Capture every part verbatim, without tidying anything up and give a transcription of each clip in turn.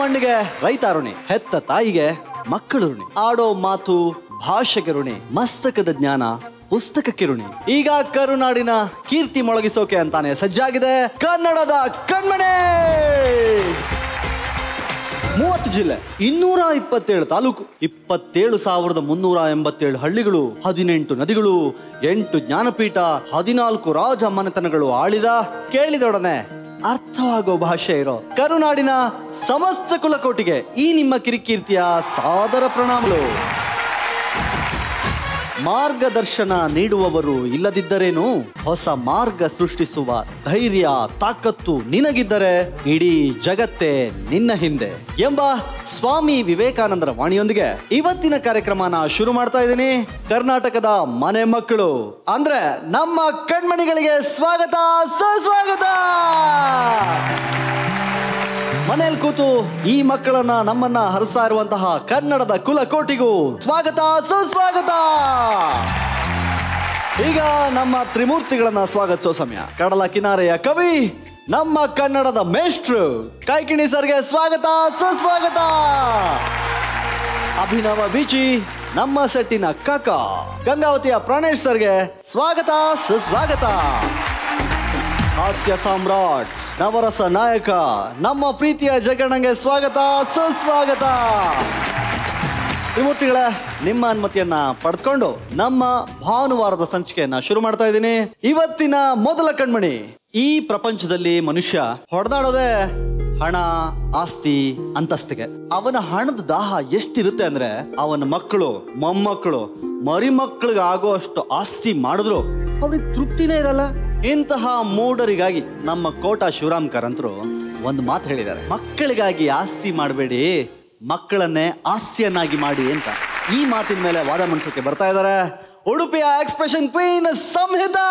ಮಣ್ಣಿಗೆ ರೈತ ಋಣಿ, ಹೆತ್ತ ತಾಯಿಗೆ ಮಕ್ಕಳು ಋಣಿ, ಆಡೋ ಮಾತು ಭಾಷೆಗೆ ಋಣಿ, ಮಸ್ತಕದ ಜ್ಞಾನ ಪುಸ್ತಕಕ್ಕೆ ಋಣಿ. ಈಗ ಕರುನಾಡಿನ ಕೀರ್ತಿ ಮೊಳಗಿಸೋಕೆ ಅಂತಾನೆ ಸಜ್ಜಾಗಿದೆ ಕನ್ನಡದ ಕಣ್ಮಣಿ. ಮೂವತ್ತು ಜಿಲ್ಲೆ, ಇನ್ನೂರ ಇಪ್ಪತ್ತೇಳು ತಾಲೂಕು, ಇಪ್ಪತ್ತೇಳು ಸಾವಿರದ ಮುನ್ನೂರ ಎಂಬತ್ತೇಳು ಹಳ್ಳಿಗಳು, ಹದಿನೆಂಟು ನದಿಗಳು, ಎಂಟು ಜ್ಞಾನಪೀಠ, ಹದಿನಾಲ್ಕು ರಾಜ ಮನೆತನಗಳು ಆಳಿದ, ಕೇಳಿದೊಡನೆ ಅರ್ಥವಾಗೋ ಭಾಷೆ ಇರೋ ಕರುನಾಡಿನ ಸಮಸ್ತ ಕುಲಕೋಟಿಗೆ ಈ ನಿಮ್ಮ ಕಿರಿಕೀರ್ತಿಯ ಸಾದರ ಪ್ರಣಾಮಗಳು. ಮಾರ್ಗದರ್ಶನ ನೀಡುವವರು ಇಲ್ಲದಿದ್ದರೇನು, ಹೊಸ ಮಾರ್ಗ ಸೃಷ್ಟಿಸುವ ಧೈರ್ಯ ತಾಕತ್ತು ನಿನಗಿದ್ದರೆ ಇಡೀ ಜಗತ್ತೇ ನಿನ್ನ ಹಿಂದೆ ಎಂಬ ಸ್ವಾಮಿ ವಿವೇಕಾನಂದರ ವಾಣಿಯೊಂದಿಗೆ ಇವತ್ತಿನ ಕಾರ್ಯಕ್ರಮನ ಶುರು ಮಾಡ್ತಾ ಇದ್ದೀನಿ. ಕರ್ನಾಟಕದ ಮನೆ ಮಕ್ಕಳು ಅಂದ್ರೆ ನಮ್ಮ ಕಣ್ಮಣಿಗಳಿಗೆ ಸ್ವಾಗತ ಸುಸ್ವಾಗತ. ಮನೆಯಲ್ಲಿ ಕೂತು ಈ ಮಕ್ಕಳನ್ನ ನಮ್ಮನ್ನ ಹರಿಸ್ತಾ ಇರುವಂತಹ ಕನ್ನಡದ ಕುಲಕೋಟಿಗೂ ಸ್ವಾಗತ ಸುಸ್ವಾಗತ. ಈಗ ನಮ್ಮ ತ್ರಿಮೂರ್ತಿಗಳನ್ನ ಸ್ವಾಗತಿಸೋ ಸಮಯ. ಕಡಲ ಕಿನಾರೆಯ ಕವಿ, ನಮ್ಮ ಕನ್ನಡದ ಮೇಷ್ಟ್ರು ಕೈಕಿಣಿ ಸರ್ಗೆ ಸ್ವಾಗತ ಸುಸ್ವಾಗತ. ಅಭಿನವ ಬೀಚಿ, ನಮ್ಮ ಸೆಟ್ಟಿನ ಕಾಕ ಗಂಗಾವತಿಯ ಪ್ರಾಣೇಶ್ ಸರ್ಗೆ ಸ್ವಾಗತ ಸುಸ್ವಾಗತ. ಹಾಸ್ಯ ಸಾಮ್ರಾಟ್, ನವರಸ ನಾಯಕ, ನಮ್ಮ ಪ್ರೀತಿಯ ಜಗಣ್ಣಂಗೆ ಸ್ವಾಗತ ಸುಸ್ವಾಗತ. ತ್ರಿಮೂರ್ತಿಗಳ ನಿಮ್ಮ ಅನುಮತಿಯನ್ನ ಪಡೆದುಕೊಂಡು ನಮ್ಮ ಭಾನುವಾರದ ಸಂಚಿಕೆಯನ್ನ ಶುರು ಮಾಡ್ತಾ ಇದ್ದೀನಿ. ಇವತ್ತಿನ ಮೊದಲ ಕಣ್ಮಣಿ. ಈ ಪ್ರಪಂಚದಲ್ಲಿ ಮನುಷ್ಯ ಹೊಡೆದಾಡೋದೇ ಹಣ, ಆಸ್ತಿ, ಅಂತಸ್ತಿಗೆ. ಅವನ ಹಣದ ದಾಹ ಎಷ್ಟಿರುತ್ತೆ ಅಂದ್ರೆ ಅವನ ಮಕ್ಕಳು, ಮೊಮ್ಮಕ್ಕಳು, ಮರಿ ಮಕ್ಕಳಿಗೆ ಆಗೋ ಅಷ್ಟು ಆಸ್ತಿ ಮಾಡಿದ್ರು ಅವ್ರಿಗೆ ತೃಪ್ತಿನೇ ಇರಲ್ಲ. ಇಂತಹ ಮೂಢರಿಗಾಗಿ ನಮ್ಮ ಕೋಟ ಶಿವರಾಮ್ ಕಾರಂತರು ಒಂದು ಮಾತು ಹೇಳಿದ್ದಾರೆ, ಮಕ್ಕಳಿಗಾಗಿ ಆಸ್ತಿ ಮಾಡಬೇಡಿ, ಮಕ್ಕಳನ್ನೇ ಆಸ್ತಿಯನ್ನಾಗಿ ಮಾಡಿ ಅಂತ. ಈ ಮಾತಿನ ಮೇಲೆ ವಾದ ಮಂಡಿಸೋಕೆ ಬರ್ತಾ ಇದ್ದಾರೆ ಉಡುಪಿಯ ಎಕ್ಸ್ಪ್ರೆಷನ್ ಕ್ವೀನ್ ಸಂಹಿತಾ.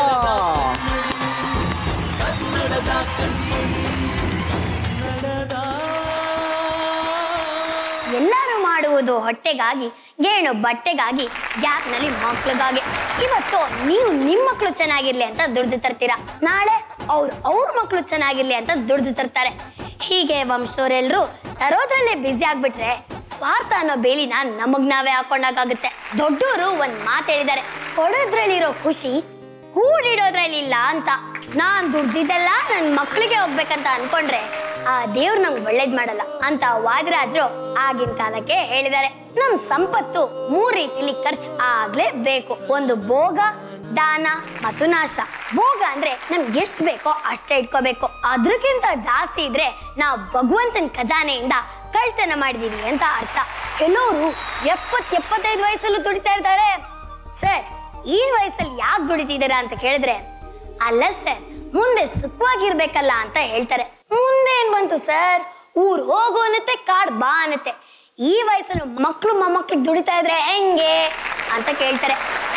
ಎಲ್ಲರೂ ಮಾಡುವುದು ಹೊಟ್ಟೆಗಾಗಿ, ಗೇಣು ಬಟ್ಟೆಗಾಗಿ, ಗ್ಯಾಪ್ ನಲ್ಲಿ ಮಕ್ಳಿಗಾಗಿ. ಇವತ್ತು ನೀವು ನಿಮ್ ಮಕ್ಳು ಚೆನ್ನಾಗಿರ್ಲಿ ಅಂತ ದುಡ್ದು ತರ್ತೀರಾ, ನಾಳೆ ಅವ್ರು ಅವ್ರ ಮಕ್ಳು ಚೆನ್ನಾಗಿರ್ಲಿ ಅಂತ ದುಡ್ದು ತರ್ತಾರೆ. ಹೀಗೆ ವಂಶದವರೆಲ್ಲರೂ ತರೋದ್ರಲ್ಲೇ ಬ್ಯುಸಿ ಆಗ್ಬಿಟ್ರೆ ಸ್ವಾರ್ಥ ಅನ್ನೋ ಬೇಲಿನ ನಮಗ್ ನಾವೇ ಹಾಕೊಂಡಾಗುತ್ತೆ. ದೊಡ್ಡವರು ಒಂದ್ ಮಾತು ಹೇಳಿದ್ದಾರೆ, ಕೊಡೋದ್ರಲ್ಲಿರೋ ಖುಷಿ ಕೂಡಿಡೋದ್ರಲ್ಲಿ ಇಲ್ಲ ಅಂತ. ನಾನ್ ದುಡ್ದಿದ್ದೆಲ್ಲ ನನ್ ಮಕ್ಳಿಗೆ ಹೋಗ್ಬೇಕಂತ ಅನ್ಕೊಂಡ್ರೆ ಆ ದೇವ್ರು ನಮ್ಗೆ ಒಳ್ಳೇದ್ ಮಾಡಲ್ಲ ಅಂತ ವಾದಿರಾಜರು ಆಗಿನ ಕಾಲಕ್ಕೆ ಹೇಳಿದ್ದಾರೆ. ನಮ್ ಸಂಪತ್ತು ಮೂರ್ ರೀತಿಲಿ ಖರ್ಚು ಆಗ್ಲೇಬೇಕು. ಒಂದು ಭೋಗ, ದಾನ ಮತ್ತು ನಾಶ. ಭೋಗ ಅಂದ್ರೆ ನಮ್ಗೆ ಎಷ್ಟು ಬೇಕೋ ಅಷ್ಟೇ ಇಟ್ಕೋಬೇಕು. ಅದ್ರಕ್ಕಿಂತ ಜಾಸ್ತಿ ಇದ್ರೆ ನಾವು ಭಗವಂತನ ಖಜಾನೆಯಿಂದ ಕಳ್ತನ ಮಾಡಿದೀವಿ ಅಂತ ಅರ್ಥ. ಕೆಲವರು ಎಪ್ಪತ್ ಎಪ್ಪತ್ತೈದು ವಯಸ್ಸಲ್ಲೂ ದುಡಿತಾ ಇರ್ತಾರೆ. ಸರ್, ಈ ವಯಸ್ಸಲ್ಲಿ ಯಾಕೆ ದುಡಿತಿದ್ದೀರಾ ಅಂತ ಕೇಳಿದ್ರೆ, ಅಲ್ಲ ಸರ್, ಮುಂದೆ ಸುಖವಾಗಿರ್ಬೇಕಲ್ಲ ಅಂತ ಹೇಳ್ತಾರೆ. ಮುಂದೆ ಏನ್ ಬಂತು ಸರ್, ಊರ್ ಹೋಗು ಅನ್ನತ್ತೆ, ಕಾಡ್ ಬಾ ಅನ್ನತ್ತೆ. ಈ ವಯಸ್ಸಲ್ಲಿ ಮಕ್ಳು ಮೊಮ್ಮಕ್ಳಿಗೆ ದುಡಿತಾ ಇದ್ರೆ ಹೆಂಗೆ ಅಂತ ಕೇಳ್ತಾರೆ.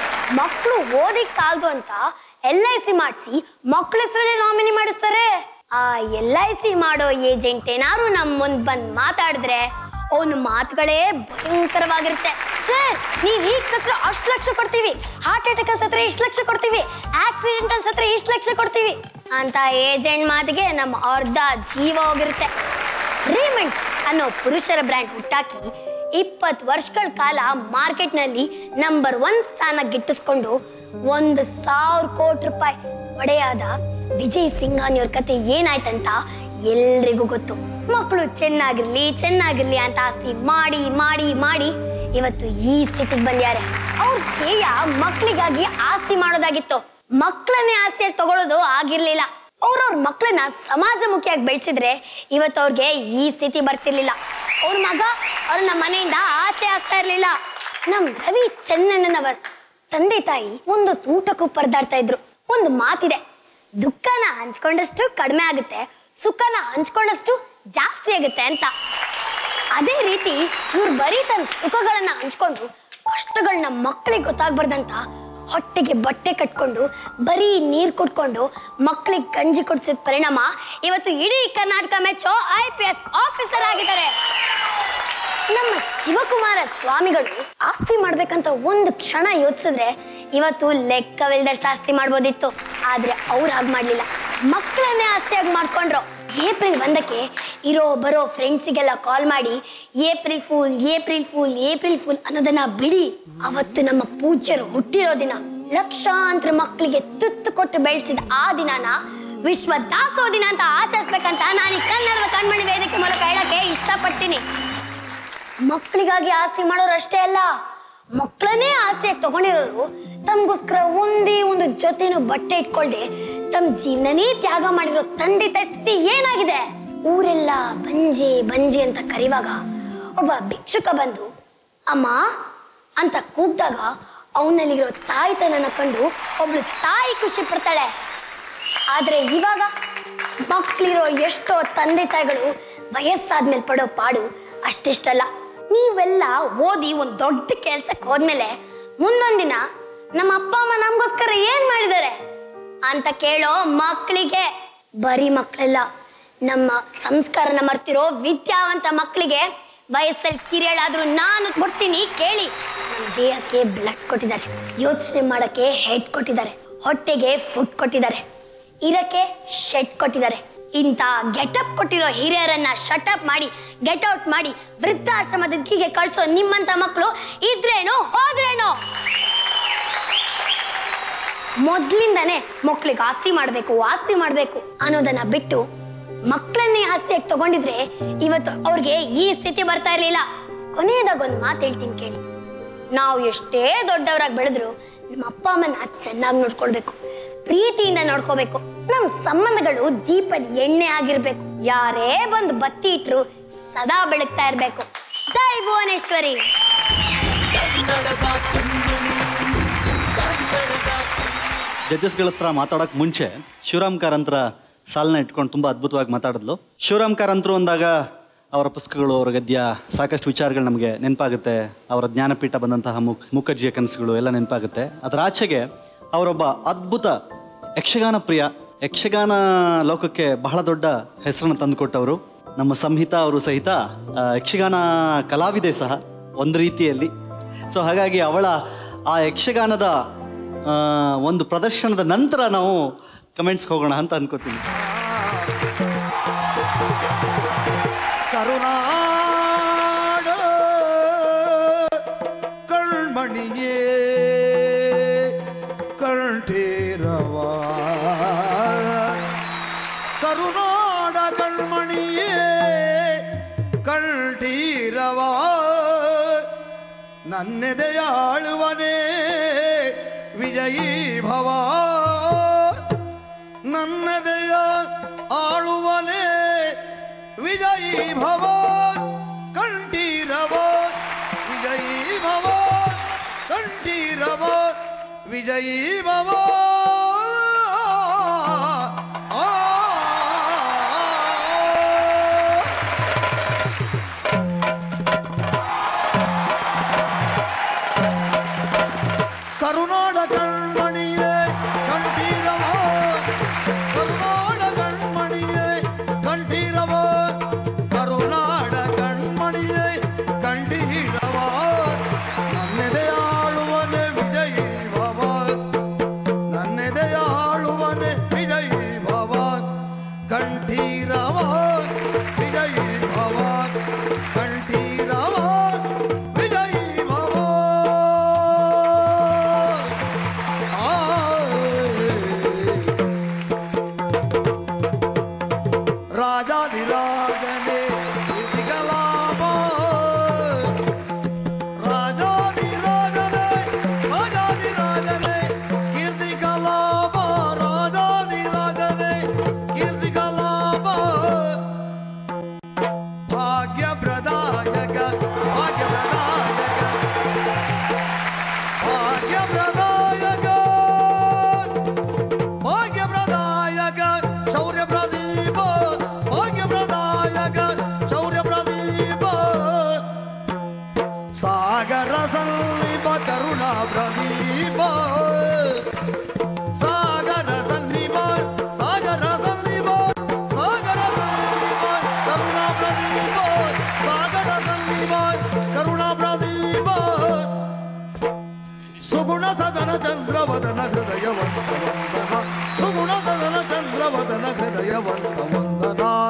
ಮಕ್ಳು ಓದಿಗೆ ಸಾಲದು ಅಂತ ಎಲ್ ಐ ಸಿ ಮಾಡಿಸಿ ಮಕ್ಳ ಹೆಸರಲ್ಲೇ ನಾಮಿನಿ ಮಾಡಿಸ್ತಾರೆ. ಆ ಎಲ್ ಐ ಸಿ ಮಾಡೋ ಏಜೆಂಟ್ ಏನಾದ್ರು ನಮ್ ಮುಂದ್ ಬಂದ್ ಮಾತಾಡಿದ್ರೆ ಅವನ ಮಾತುಗಳೇ ಭಯಂಕರವಾಗಿರುತ್ತೆ. ಸರ್, ನೀವ್ ಈಗ ಸತ್ರ ಅಷ್ಟು ಲಕ್ಷ ಕೊಡ್ತೀವಿ, ಹಾರ್ಟ್ ಅಟ್ಯಾಕ್ ಅಲ್ಲಿ ಸತ್ರ ಇಷ್ಟು ಲಕ್ಷ ಕೊಡ್ತೀವಿ, ಆಕ್ಸಿಡೆಂಟ್ ಅಲ್ಲಿ ಸತ್ರ ಇಷ್ಟು ಲಕ್ಷ ಕೊಡ್ತೀವಿ ಅಂತ ಏಜೆಂಟ್ ಮಾತಿಗೆ ನಮ್ಮ ಅರ್ಧ ಜೀವ ಹೋಗಿರುತ್ತೆ. ರೇಮಂಡ್ಸ್ ಅನ್ನೋ ಪುರುಷರ ಬ್ರ್ಯಾಂಡ್ ಹುಟ್ಟಾಕಿ ಇಪ್ಪತ್ತು ವರ್ಷಗಳ ಕಾಲ ಮಾರ್ಕೆಟ್ ನಲ್ಲಿ ನಂಬರ್ ಒನ್ ಸ್ಥಾನ ಗಿಟ್ಟಿಸ್ಕೊಂಡು ಒಂದು ಸಾವಿರ ಕೋಟಿ ರೂಪಾಯಿ ಒಡೆಯಾದ ವಿಜಯ್ ಸಿಂಘಾನಿ ಅವ್ರ ಕತೆ ಏನಾಯ್ತಂತ ಎಲ್ರಿಗೂ ಗೊತ್ತು. ಮಕ್ಕಳು ಚೆನ್ನಾಗಿರ್ಲಿ ಚೆನ್ನಾಗಿರ್ಲಿ ಅಂತ ಆಸ್ತಿ ಮಾಡಿ ಮಾಡಿ ಮಾಡಿ ಇವತ್ತು ಈ ಸ್ಥಿತಿಗೆ ಬಂದ್ಯಾರೆ. ಅವ್ರ ಧ್ಯೇಯ ಮಕ್ಕಳಿಗಾಗಿ ಆಸ್ತಿ ಮಾಡೋದಾಗಿತ್ತು, ಮಕ್ಕಳನ್ನೇ ಆಸ್ತಿಯಾಗಿ ತಗೊಳ್ಳೋದು ಆಗಿರ್ಲಿಲ್ಲ. ಅವ್ರವ್ರ ಮಕ್ಕಳನ್ನ ಸಮಾಜಮುಖಿಯಾಗಿ ಬೆಳೆಸಿದ್ರೆ ಇವತ್ತು ಅವ್ರಿಗೆ ಈ ಸ್ಥಿತಿ ಬರ್ತಿರ್ಲಿಲ್ಲ. ಅವ್ರ ಮಗ ಅವ್ರನ್ನ ಮನೆಯಿಂದ ಆಚೆ ಆಗ್ತಾ ಇರ್ಲಿಲ್ಲ. ನಮ್ ರವಿ ಚೆನ್ನಣ್ಣನವರ್ ತಂದೆ ತಾಯಿ ಒಂದು ಊಟಕ್ಕೂ ಪರದಾಡ್ತಾ ಇದ್ರು. ಒಂದು ಮಾತಿದೆ, ದುಃಖನ ಹಂಚ್ಕೊಂಡಷ್ಟು ಕಡಿಮೆ ಆಗುತ್ತೆ, ಸುಖನ ಹಂಚ್ಕೊಂಡಷ್ಟು ಜಾಸ್ತಿ ಆಗುತ್ತೆ ಅಂತ. ಅದೇ ರೀತಿ ಇವ್ರು ಬರೀ ತನ್ನ ಸುಖಗಳನ್ನ ಹಂಚ್ಕೊಂಡು ಕಷ್ಟಗಳನ್ನ ಮಕ್ಕಳಿಗೆ ಗೊತ್ತಾಗ್ಬಾರ್ದಂತ ಹೊಟ್ಟೆಗೆ ಬಟ್ಟೆ ಕಟ್ಕೊಂಡು ಬರೀ ನೀರ್ ಕೊಟ್ಕೊಂಡು ಮಕ್ಕಳಿಗೆ ಗಂಜಿ ಕೊಡ್ಸಿದ ಪರಿಣಾಮ ಇವತ್ತು ಇಡೀ ಕರ್ನಾಟಕ ಮೆಚ್ಚೋ ಐ ಪಿ ಎಸ್ ಆಫೀಸರ್ ಆಗಿದ್ದಾರೆ. ನಮ್ಮ ಶಿವಕುಮಾರ ಸ್ವಾಮಿಗಳು ಆಸ್ತಿ ಮಾಡ್ಬೇಕಂತ ಒಂದು ಕ್ಷಣ ಯೋಚಿಸಿದ್ರೆ ಇವತ್ತು ಲೆಕ್ಕವಿಲ್ಲದಷ್ಟು ಆಸ್ತಿ ಮಾಡ್ಬೋದಿತ್ತು. ಆದ್ರೆ ಅವ್ರು ಹಾಗೆ ಮಾಡ್ಲಿಲ್ಲ, ಮಕ್ಕಳನ್ನೇ ಆಸ್ತಿಯಾಗಿ ಮಾಡ್ಕೊಂಡ್ರು. ಏಪ್ರಿಲ್ ಒಂದಕ್ಕೆ ಇರೋ ಬರೋ ಫ್ರೆಂಡ್ಸಿಗೆಲ್ಲ ಕಾಲ್ ಮಾಡಿ April fool April fool April fool ಅನ್ನೋದನ್ನ ಬಿಡಿ. ಅವತ್ತು ನಮ್ಮ ಪೂಜ್ಯರು ಹುಟ್ಟಿರೋ ದಿನ. ಲಕ್ಷಾಂತರ ಮಕ್ಕಳಿಗೆ ತುತ್ತು ಕೊಟ್ಟು ಬೆಳೆಸಿದ ಆ ದಿನಾನ ವಿಶ್ವ ದಾಸೋಹ ದಿನ ಅಂತ ಆಚರಿಸ್ಬೇಕಂತ ನಾನು ಈ ಕನ್ನಡದ ಕಣ್ಮಣಿ ವೇದಿಕೆ ಮೂಲಕ ಹೇಳಕ್ಕೆ ಇಷ್ಟಪಡ್ತೀನಿ. ಮಕ್ಕಳಿಗಾಗಿ ಆಸ್ತಿ ಮಾಡೋರು ಅಷ್ಟೇ ಅಲ್ಲ, ಮಕ್ಕಳನ್ನೇ ಆಸ್ತಿಯಾಗಿ ತಗೊಂಡಿರೋರು ತಮ್ಗೋಸ್ಕರ ಒಂದೇ ಒಂದು ಜೊತೆನೂ ಬಟ್ಟೆ ಇಟ್ಕೊಳ್ದೆ ತಮ್ಮ ಜೀವನನೇ ತ್ಯಾಗ ಮಾಡಿರೋ ತಂದೆ ತಾಯಿ ಸ್ಥಿತಿ ಏನಾಗಿದೆ. ಊರೆಲ್ಲ ಬಂಜಿ ಬಂಜಿ ಅಂತ ಕರೆಯುವಾಗ ಒಬ್ಬ ಭಿಕ್ಷುಕ ಬಂದು ಅಮ್ಮ ಅಂತ ಕೂಗ್ದಾಗ ಅವನಲ್ಲಿರೋ ತಾಯ್ತನನ ಕಂಡು ಒಬ್ಳು ತಾಯಿ ಖುಷಿ ಪಡ್ತಾಳೆ. ಆದ್ರೆ ಇವಾಗ ಮಕ್ಕಳಿರೋ ಎಷ್ಟೋ ತಂದೆ ತಾಯಿಗಳು ವಯಸ್ಸಾದ್ಮೇಲೆ ಪಡೋ ಪಾಡು ಅಷ್ಟಿಷ್ಟಲ್ಲ. ನೀವೆಲ್ಲ ಓದಿ ಒಂದ್ ದೊಡ್ಡ ಕೆಲ್ಸಕ್ಕೆ ಹೋದ್ಮೇಲೆ ಮುಂದೊಂದಿನ ನಮ್ಮ ಅಪ್ಪ ಅಮ್ಮ ನಮ್ಗೋಸ್ಕರ ಏನ್ ಮಾಡಿದ್ದಾರೆ ಅಂತ ಕೇಳೋ ಮಕ್ಕಳಿಗೆ, ಬರೀ ಮಕ್ಕಳೆಲ್ಲ ನಮ್ಮ ಸಂಸ್ಕಾರನ ಮರ್ತಿರೋ ವಿದ್ಯಾವಂತ ಮಕ್ಕಳಿಗೆ ವಯಸ್ಸಲ್ಲಿ ಕಿರಿಯಳಾದ್ರೂ ನಾನು ಕೊಡ್ತೀನಿ ಕೇಳಿ. ನಮ್ಮ ದೇಹಕ್ಕೆ ಬ್ಲಡ್ ಕೊಟ್ಟಿದ್ದಾರೆ, ಯೋಚನೆ ಮಾಡಕ್ಕೆ ಹೆಡ್ ಕೊಟ್ಟಿದ್ದಾರೆ, ಹೊಟ್ಟೆಗೆ ಫುಡ್ ಕೊಟ್ಟಿದ್ದಾರೆ, ಇರಕ್ಕೆ ಶೆಡ್ ಕೊಟ್ಟಿದ್ದಾರೆ. ಇಂಥ ಗೆಟಪ್ ಕೊಟ್ಟಿರೋ ಹಿರಿಯರನ್ನ ಶಟಪ್ ಮಾಡಿ ಗೆಟ್ಔಟ್ ಮಾಡಿ ವೃದ್ಧಾಶ್ರಮದ ದಿಕ್ಕಿಗೆ ಕಳ್ಸೋ ನಿಮ್ಮಂತ ಮಕ್ಕಳು ಇದ್ರೇನೋ ಹೋದ್ರೇನೋ. ಮೊದ್ಲಿಂದಾನೆ ಮಕ್ಳಿಗೆ ಆಸ್ತಿ ಮಾಡ್ಬೇಕು ಆಸ್ತಿ ಮಾಡ್ಬೇಕು ಅನ್ನೋದನ್ನ ಬಿಟ್ಟು ಮಕ್ಕಳನ್ನೇ ಆಸ್ತಿಯಾಗಿ ತಗೊಂಡಿದ್ರೆ ಇವತ್ತು ಅವ್ರಿಗೆ ಈ ಸ್ಥಿತಿ ಬರ್ತಾ ಇರ್ಲಿಲ್ಲ. ಕೊನೆಯದಾಗ ಒಂದು ಮಾತು ಹೇಳ್ತೀನಿ ಕೇಳಿ. ನಾವು ಎಷ್ಟೇ ದೊಡ್ಡವರಾಗಿ ಬೆಳೆದ್ರು ನಮ್ಮ ಅಪ್ಪ ಅಮ್ಮನ ಚೆನ್ನಾಗಿ ನೋಡ್ಕೊಳ್ಬೇಕು, ಪ್ರೀತಿಯಿಂದ ನೋಡ್ಕೋಬೇಕು. ನಮ್ ಸಂಬಂಧಗಳು ದೀಪದ ಎಣ್ಣೆ ಆಗಿರ್ಬೇಕು. ಯಾರೇ ಬಂದು ಬತ್ತಿ ಇಟ್ರು ಸದಾ ಬೆಳಗ್ತಾ ಇರ್ಬೇಕು. ಜೈ ಭುವನೇಶ್ವರಿ. ಜಡ್ಜಸ್ಗಳ ಹತ್ರ ಮಾತಾಡಕ್ ಮುಂಚೆ ಶಿವರಾಮ್ ಕಾರಂತರ ಸಾಲನ್ನ ಇಟ್ಕೊಂಡು ತುಂಬಾ ಅದ್ಭುತವಾಗಿ ಮಾತಾಡಿದ್ಲು. ಶಿವರಾಮ್ ಕಾರಂತರು ಅಂದಾಗ ಅವರ ಪುಸ್ತಕಗಳು, ಅವರ ಗದ್ಯ, ಸಾಕಷ್ಟು ವಿಚಾರಗಳು ನಮಗೆ ನೆನಪಾಗುತ್ತೆ. ಅವರ ಜ್ಞಾನಪೀಠ ಬಂದಂತಹ ಮುಖ್ ಮುಖರ್ಜಿಯ ಕನಸುಗಳು ಎಲ್ಲ ನೆನಪಾಗುತ್ತೆ. ಅದರ ಆಚೆಗೆ ಅವರೊಬ್ಬ ಅದ್ಭುತ ಯಕ್ಷಗಾನ ಪ್ರಿಯ, ಯಕ್ಷಗಾನ ಲೋಕಕ್ಕೆ ಬಹಳ ದೊಡ್ಡ ಹೆಸರನ್ನು ತಂದುಕೊಟ್ಟವರು. ನಮ್ಮ ಸಂಹಿತಾ ಅವರು ಸಹಿತ ಯಕ್ಷಗಾನ ಕಲಾವಿದೆ ಸಹ ಒಂದು ರೀತಿಯಲ್ಲಿ. ಸೊ ಹಾಗಾಗಿ ಅವಳ ಆ ಯಕ್ಷಗಾನದ ಒಂದು ಪ್ರದರ್ಶನದ ನಂತರ ನಾವು ಕಮೆಂಟ್ಸ್ಗೆ ಹೋಗೋಣ ಅಂತ ಅನ್ಕೋತೀನಿ. ಕರುನಾಡ ಕಣ್ಮಣಿಯೇ ಕಂಠೀರವ, ಕರುನಾಡ ಕಣ್ಮಣಿಯೇ ಕಂಠೀರವ, ನನ್ನೆದೆಯಾಳುವನೇ ವಿಜಯೀ ಭವ, ನನ್ನದೆಯ ಆಳುವನೇ ವಿಜಯೀ ಭವ, ಕಂಠೀರವ ವಿಜಯೀ ಭವ, ಕಂಠೀರವ ವಿಜಯೀ ಭವ. ಕರುನಾಡ ಕಣ್ಮಣಿಯೇ ಕಂಠೀರವ, ಕರುನಾಡ ಕಣ್ಮಣಿಯೇ ಕಂಠೀರವ, ಕರುನಾಡ ಕಣ್ಮಣಿಯೇ ಕಂಠೀರವ, ನನ್ನೆದೆಯಾಳುವನೆ ವಿಜಯೀ ಭವ, ನನ್ನೆದೆಯಾಳುವನೆ ವಿಜಯೀ ಭವ, ಕಂಠೀರವ ವಿಜಯೀ ಭವ, ಕಂಠೀರವ ವಿಜಯೀ ಭವ. ರಾಜಾಧಿರಾಜನೇ ಕೀರ್ತಿಕಲಾಪ, ರಾಜಾಧಿರಾಜನೇ ರಾಜಾಧಿರಾಜನೇ ಕೀರ್ತಿಕಲಾಪ, ರಾಜಾಧಿರಾಜನೇ ಕೀರ್ತಿಕಲಾಪ, ಭಾಗ್ಯಪ್ರದಾಯಕ ಭಾಗ್ಯಪ್ರದಾಯಕ ಭಾಗ್ಯಪ್ರದಾಯಕ ಭಾಗ್ಯಪ್ರದಾಯಕ ಶೌರ್ಯ ಪ್ರದೀಪ, ಭಾಗ್ಯಪ್ರದಾಯಕ ಶೌರ್ಯ ಪ್ರದೀಪ, ಸಾಗರ ಸನ್ನಿಪ ಕರುಣಾ ಪ್ರದೀಪ, ಸಾಗರ ಸನ್ನಿಪ ಸಾಗರ ಸನ್ನಿಪ ಸಾಗರ ಸನ್ನಿಪ ಕರುಣಾ ಪ್ರದೀಪ, ಸಾಗರ ಸನ್ನಿಪ ಕರುಣಾ ಪ್ರದೀಪ, ಸುಗುಣ ಸದನ ಚಂದ್ರವದನ ಹೃದಯವಂತ ವಂದನ, ಸುಗುಣ ಸದನ ಚಂದ್ರವದನ ಹೃದಯವಂತ ವಂದನ.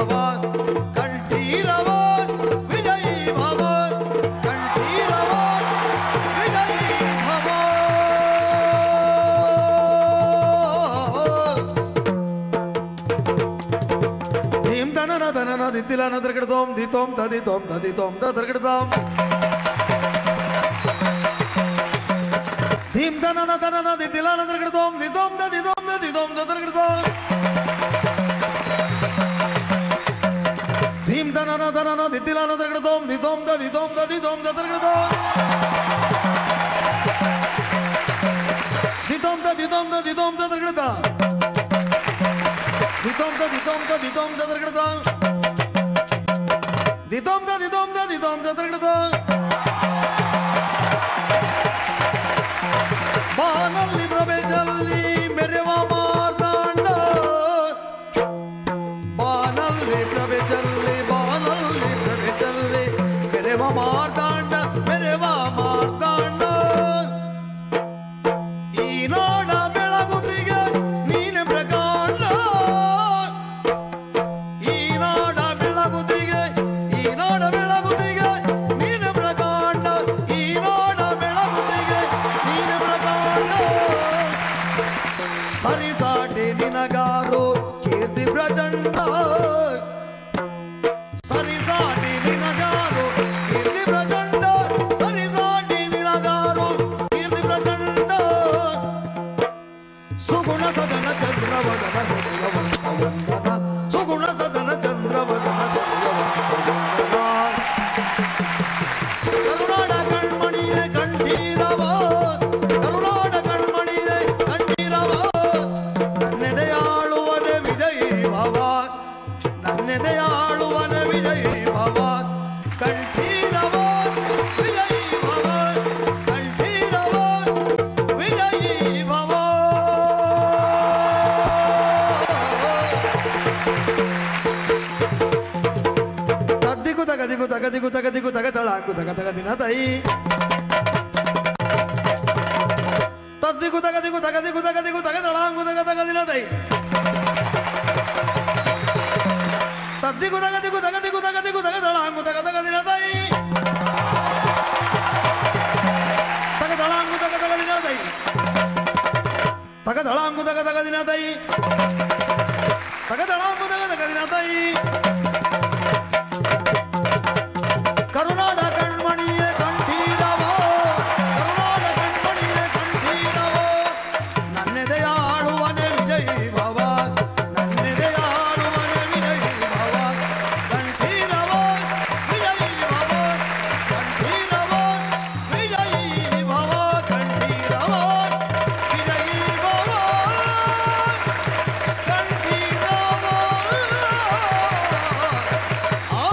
ಭವ ಕಂಠೀರವ ವಿಜಯೀ ಭವ ಕಂಠೀರವ ವಿಜಯೀ ಭವ ಧೀಂ ಧನನ ಧನನ ದಿತ್ತಿಲನ ದರ್ಗಡದೋಂ ದಿತೋಂ ದದಿತೋಂ ದದಿತೋಂ ದರ್ಗಡದಾಂ ಧೀಂ ಧನನ ಧನನ ದಿತ್ತಿಲನ ದರ್ಗಡದೋಂ ದಿತೋಂ ದದಿತೋಂ ದದಿತೋಂ ದರ್ಗಡದಾಂ ಧೀಂ ಧನನ ಧನನ ದಿತ್ತಿಲನ ದರ್ಗಡದೋಂ ದಿತೋಂ ದದಿತೋಂ ದದಿತೋಂ ದರ್ಗಡದಾಂ ದಿತೋಂ ದದಿತೋಂ ದದಿತೋಂ ದರ್ಗಡದಾಂ ದಿತೋಂ ದದಿತೋಂ ದದಿತೋಂ ದರ್ಗಡದಾಂ ದಿತೋಂ ದದಿತೋಂ ದದಿತೋಂ ದರ್ಗಡದಾಂ ಬಾನಲ್ಲಿ ಪ್ರಭೆಯಲ್ಲಿ ಮೆರೆವ ಮಾರ್ತಾಂಡ ಬಾನಲ್ಲಿ ಪ್ರಭೆಯಲ್ಲಿ ಬಾನಲ್ಲಿ ಪ್ರಭೆಯಲ್ಲಿ ಮೆರೆವ ಮಾರ್ತಾಂಡ ಮೆರೆವ ಮಾರ್ತಾಂಡ ಈ ನಾಡ ಬೆಳಗುತ್ತಿಗೆ ನೀನೆ ಪ್ರಕಾಂಡ ಈ ನಾಡ ಬೆಳಗುತ್ತಿಗೆ ಈ ನಾಡ ಬೆಳಗುತ್ತಿಗೆ ನೀನೆ ಪ್ರಕಾಂಡ ಈ ನಾಡ ಬೆಳಗುತ್ತಿಗೆ ನೀನೆ ಪ್ರಕಾಂಡ ಸರಿಸಾಟಿ ನಿನಗಾರು ಕೀರ್ತಿ ಪ್ರಚಂಡ ಸರಿಸಾಟಿ ನಿನಗಾರು ಕೀರ್ತಿ ಪ್ರಚಂಡ ಸರಿಸಾಟಿ ನಿನಗಾರು ಕೀರ್ತಿ ಪ್ರಚಂಡ ಸುಗುಣ ಸದನ ಚಂದ್ರವದನ ಹೃದಯವಂತ ವಂದನ ಸುಗುಣ ಸದನ ಚಂದ್ರವದನ ಹೃದಯವಂತ ವಂದನ ಕರುನಾಡ ಕಣ್ಮಣಿಯೇ ಕಂಠೀರವ ಕರುನಾಡ ಕಣ್ಮಣಿಯೇ ಕಂಠೀರವ ನನ್ನೆದೆಯಾಳುವನೆ ವಿಜಯೀ ಭವ ನನ್ನೆದೆಯಾಳುವನೆ ವಿಜಯೀ ಭವ ಕಂಠೀರವ ವಿಜಯೀ ಭವ ಕಂಠೀರವ ವಿಜಯೀ ಭವ ತದ್ದಿಗು ತಗದಿಗು ತಗದಿಗು ತಗದಿಗು ತಗದಳಾಗು ತಗ ತಗದಿನ ತೈ ತದ್ದಿಗು ತಗದಿಗು ತಗದಿಗು ತಗದಿಗು ತಗದಳಾಂಗು ತಗ ತಗದಿನ ತೈ ತದ್ದಿಗು ತಗದಿಗು ತಗದಿಗು ತಗದಿಗು ತಗದಳಾಂಗು ತಗ ತಗದಿನ ತೈ ತಗದಳಾಂಗು ತಗ ತಗದಿನ ತೈ ತಗದಳಾಂಗು ತಗ ತಗದಿನ ತೈ ತಗದಳಾಂಗು ತಗ ತಗದಿನ ತೈ ಕರುನಾಡ ಕಣ್ಮಣಿಯೇ ಕಂಠೀರವ ಕರುನಾಡ ಕಣ್ಮಣಿಯೇ ಕಂಠೀರವ ನನ್ನೆದೆಯಾಳುವನೆ ವಿಜಯೀ ಭವ ನನ್ನೆದೆಯಾಳುವನೆ ವಿಜಯೀ ಭವ ಕಂಠೀರವ ವಿಜಯೀ ಭವ ಕಂಠೀರವ ವಿಜಯೀ ಭವ ಕಂಠೀರವ ವಿಜಯೀ ಭವ ಕಂಠೀರವ ಆ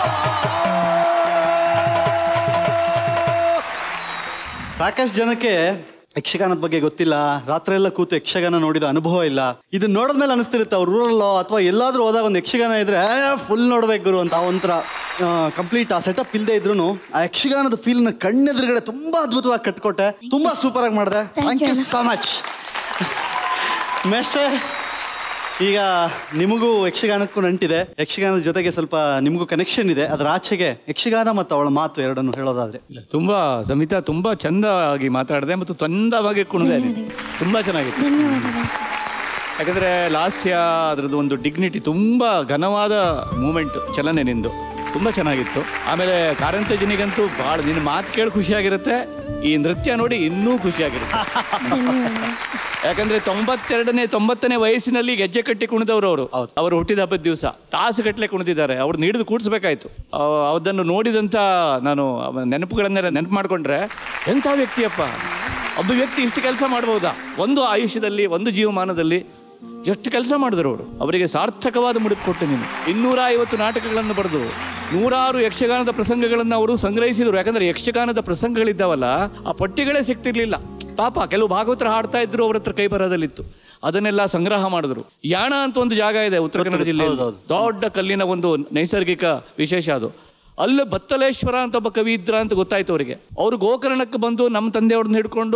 ಸಾಕಷ್ಟು ಜನಕ್ಕೆ ಯಕ್ಷಗಾನದ ಬಗ್ಗೆ ಗೊತ್ತಿಲ್ಲ, ರಾತ್ರಿ ಎಲ್ಲ ಕೂತು ಯಕ್ಷಗಾನ ನೋಡಿದ ಅನುಭವ ಇಲ್ಲ. ಇದನ್ನ ನೋಡಿದ್ಮೇಲೆ ಅನಿಸ್ತಿರುತ್ತೆ ಅವ್ರ ಊರಲ್ಲೋ ಅಥವಾ ಎಲ್ಲಾದ್ರೂ ಹೋದಾಗ ಒಂದು ಯಕ್ಷಗಾನ ಇದ್ರೆ ಫುಲ್ ನೋಡ್ಬೇಕು ಗುರು ಅಂತ ಒಂಥರ ಕಂಪ್ಲೀಟ್ ಆ ಸೆಟಪ್ ಇಲ್ಲದೆ ಇದ್ರು ಆ ಯಕ್ಷಗಾನದ ಫೀಲ್ನ ಕಣ್ಣೆದುರುಗಡೆ ತುಂಬಾ ಅದ್ಭುತವಾಗಿ ಕಟ್ಕೊಟ್ಟೆ. ತುಂಬಾ ಸೂಪರ್ ಆಗಿ ಮಾಡಿದೆ. ಥ್ಯಾಂಕ್ ಯು ಸೋ ಮಚ್ ಮೇಷ್ಟ್ರೆ. ಈಗ ನಿಮಗೂ ಯಕ್ಷಗಾನಕ್ಕೂ ನಂಟಿದೆ, ಯಕ್ಷಗಾನದ ಜೊತೆಗೆ ಸ್ವಲ್ಪ ನಿಮಗೂ ಕನೆಕ್ಷನ್ ಇದೆ. ಅದರ ಆಚೆಗೆ ಯಕ್ಷಗಾನ ಮತ್ತು ಅವಳ ಮಾತು ಎರಡನ್ನು ಹೇಳೋದಾದ್ರೆ. ತುಂಬಾ ಸಮಿತಾ ತುಂಬಾ ಚಂದವಾಗಿ ಮಾತಾಡಿದೆ ಮತ್ತು ಚಂದವಾಗಿ ಕುಣಿದೆ, ತುಂಬಾ ಚೆನ್ನಾಗಿತ್ತು. ಯಾಕಂದ್ರೆ ಲಾಸ್ಯ ಅದರದ್ದು ಒಂದು ಡಿಗ್ನಿಟಿ, ತುಂಬಾ ಘನವಾದ ಮೂಮೆಂಟ್, ಚಲನೆ ನಿಂದು ತುಂಬಾ ಚೆನ್ನಾಗಿತ್ತು. ಆಮೇಲೆ ಕಾರಂತಜನಿಗಂತೂ ಭಾಳ ನಿನ್ನ ಮಾತು ಕೇಳಿ ಖುಷಿಯಾಗಿರುತ್ತೆ, ಈ ನೃತ್ಯ ನೋಡಿ ಇನ್ನೂ ಖುಷಿಯಾಗಿರುತ್ತೆ. ಯಾಕಂದ್ರೆ ತೊಂಬತ್ತೆರಡನೇ ತೊಂಬತ್ತನೇ ವಯಸ್ಸಿನಲ್ಲಿ ಗೆಜ್ಜೆ ಕಟ್ಟಿ ಕುಣಿದವರು ಅವರು. ಅವರು ಹುಟ್ಟಿದ ಹಬ್ಬದ ದಿವಸ ತಾಸುಗಟ್ಟಲೆ ಕುಣಿದಿದ್ದಾರೆ. ಅವ್ರನ್ನ ಹಿಡಿದು ಕೂಡಿಸ್ಬೇಕಾಯ್ತು. ಅದನ್ನು ನೋಡಿದಂಥ ನಾನು ನೆನಪುಗಳನ್ನೆಲ್ಲ ನೆನಪು ಮಾಡಿಕೊಂಡ್ರೆ ಎಂಥ ವ್ಯಕ್ತಿಯಪ್ಪ, ಒಬ್ಬ ವ್ಯಕ್ತಿ ಇಷ್ಟು ಕೆಲಸ ಮಾಡ್ಬೋದಾ ಒಂದು ಆಯುಷ್ಯದಲ್ಲಿ, ಒಂದು ಜೀವಮಾನದಲ್ಲಿ ಎಷ್ಟು ಕೆಲಸ ಮಾಡಿದ್ರು ಅವರು. ಅವರಿಗೆ ಸಾರ್ಥಕವಾದ ಮುಡಿಪು ಕೊಟ್ಟು ನೀನು ಇನ್ನೂರ ಐವತ್ತು ನಾಟಕಗಳನ್ನು ಬರೆದು ನೂರಾರು ಯಕ್ಷಗಾನದ ಪ್ರಸಂಗಗಳನ್ನು ಅವರು ಸಂಗ್ರಹಿಸಿದರು. ಯಾಕಂದ್ರೆ ಯಕ್ಷಗಾನದ ಪ್ರಸಂಗಗಳಿದ್ದಾವಲ್ಲ, ಆ ಪಟ್ಟಿಗಳೇ ಸಿಗ್ತಿರ್ಲಿಲ್ಲ. ಪಾಪ ಕೆಲವು ಭಾಗವತರ ಹಾಡ್ತಾ ಇದ್ರು, ಅವ್ರ ಹತ್ರ ಕೈ ಬರಹದಲ್ಲಿತ್ತು. ಅದನ್ನೆಲ್ಲ ಸಂಗ್ರಹ ಮಾಡಿದ್ರು. ಯಾಣ ಅಂತ ಒಂದು ಜಾಗ ಇದೆ ಉತ್ತರ ಕನ್ನಡ ಜಿಲ್ಲೆಯಲ್ಲಿ, ದೊಡ್ಡ ಕಲ್ಲಿನ ಒಂದು ನೈಸರ್ಗಿಕ ವಿಶೇಷ ಅದು. ಅಲ್ಲಿ ಬತ್ತಲೇಶ್ವರ ಅಂತ ಒಬ್ಬ ಕವಿ ಇದ್ರ ಅಂತ ಗೊತ್ತಾಯ್ತು ಅವರಿಗೆ. ಅವರು ಗೋಕರ್ಣಕ್ಕೆ ಬಂದು ನಮ್ಮ ತಂದೆಯವ್ರನ್ನ ಹಿಡ್ಕೊಂಡು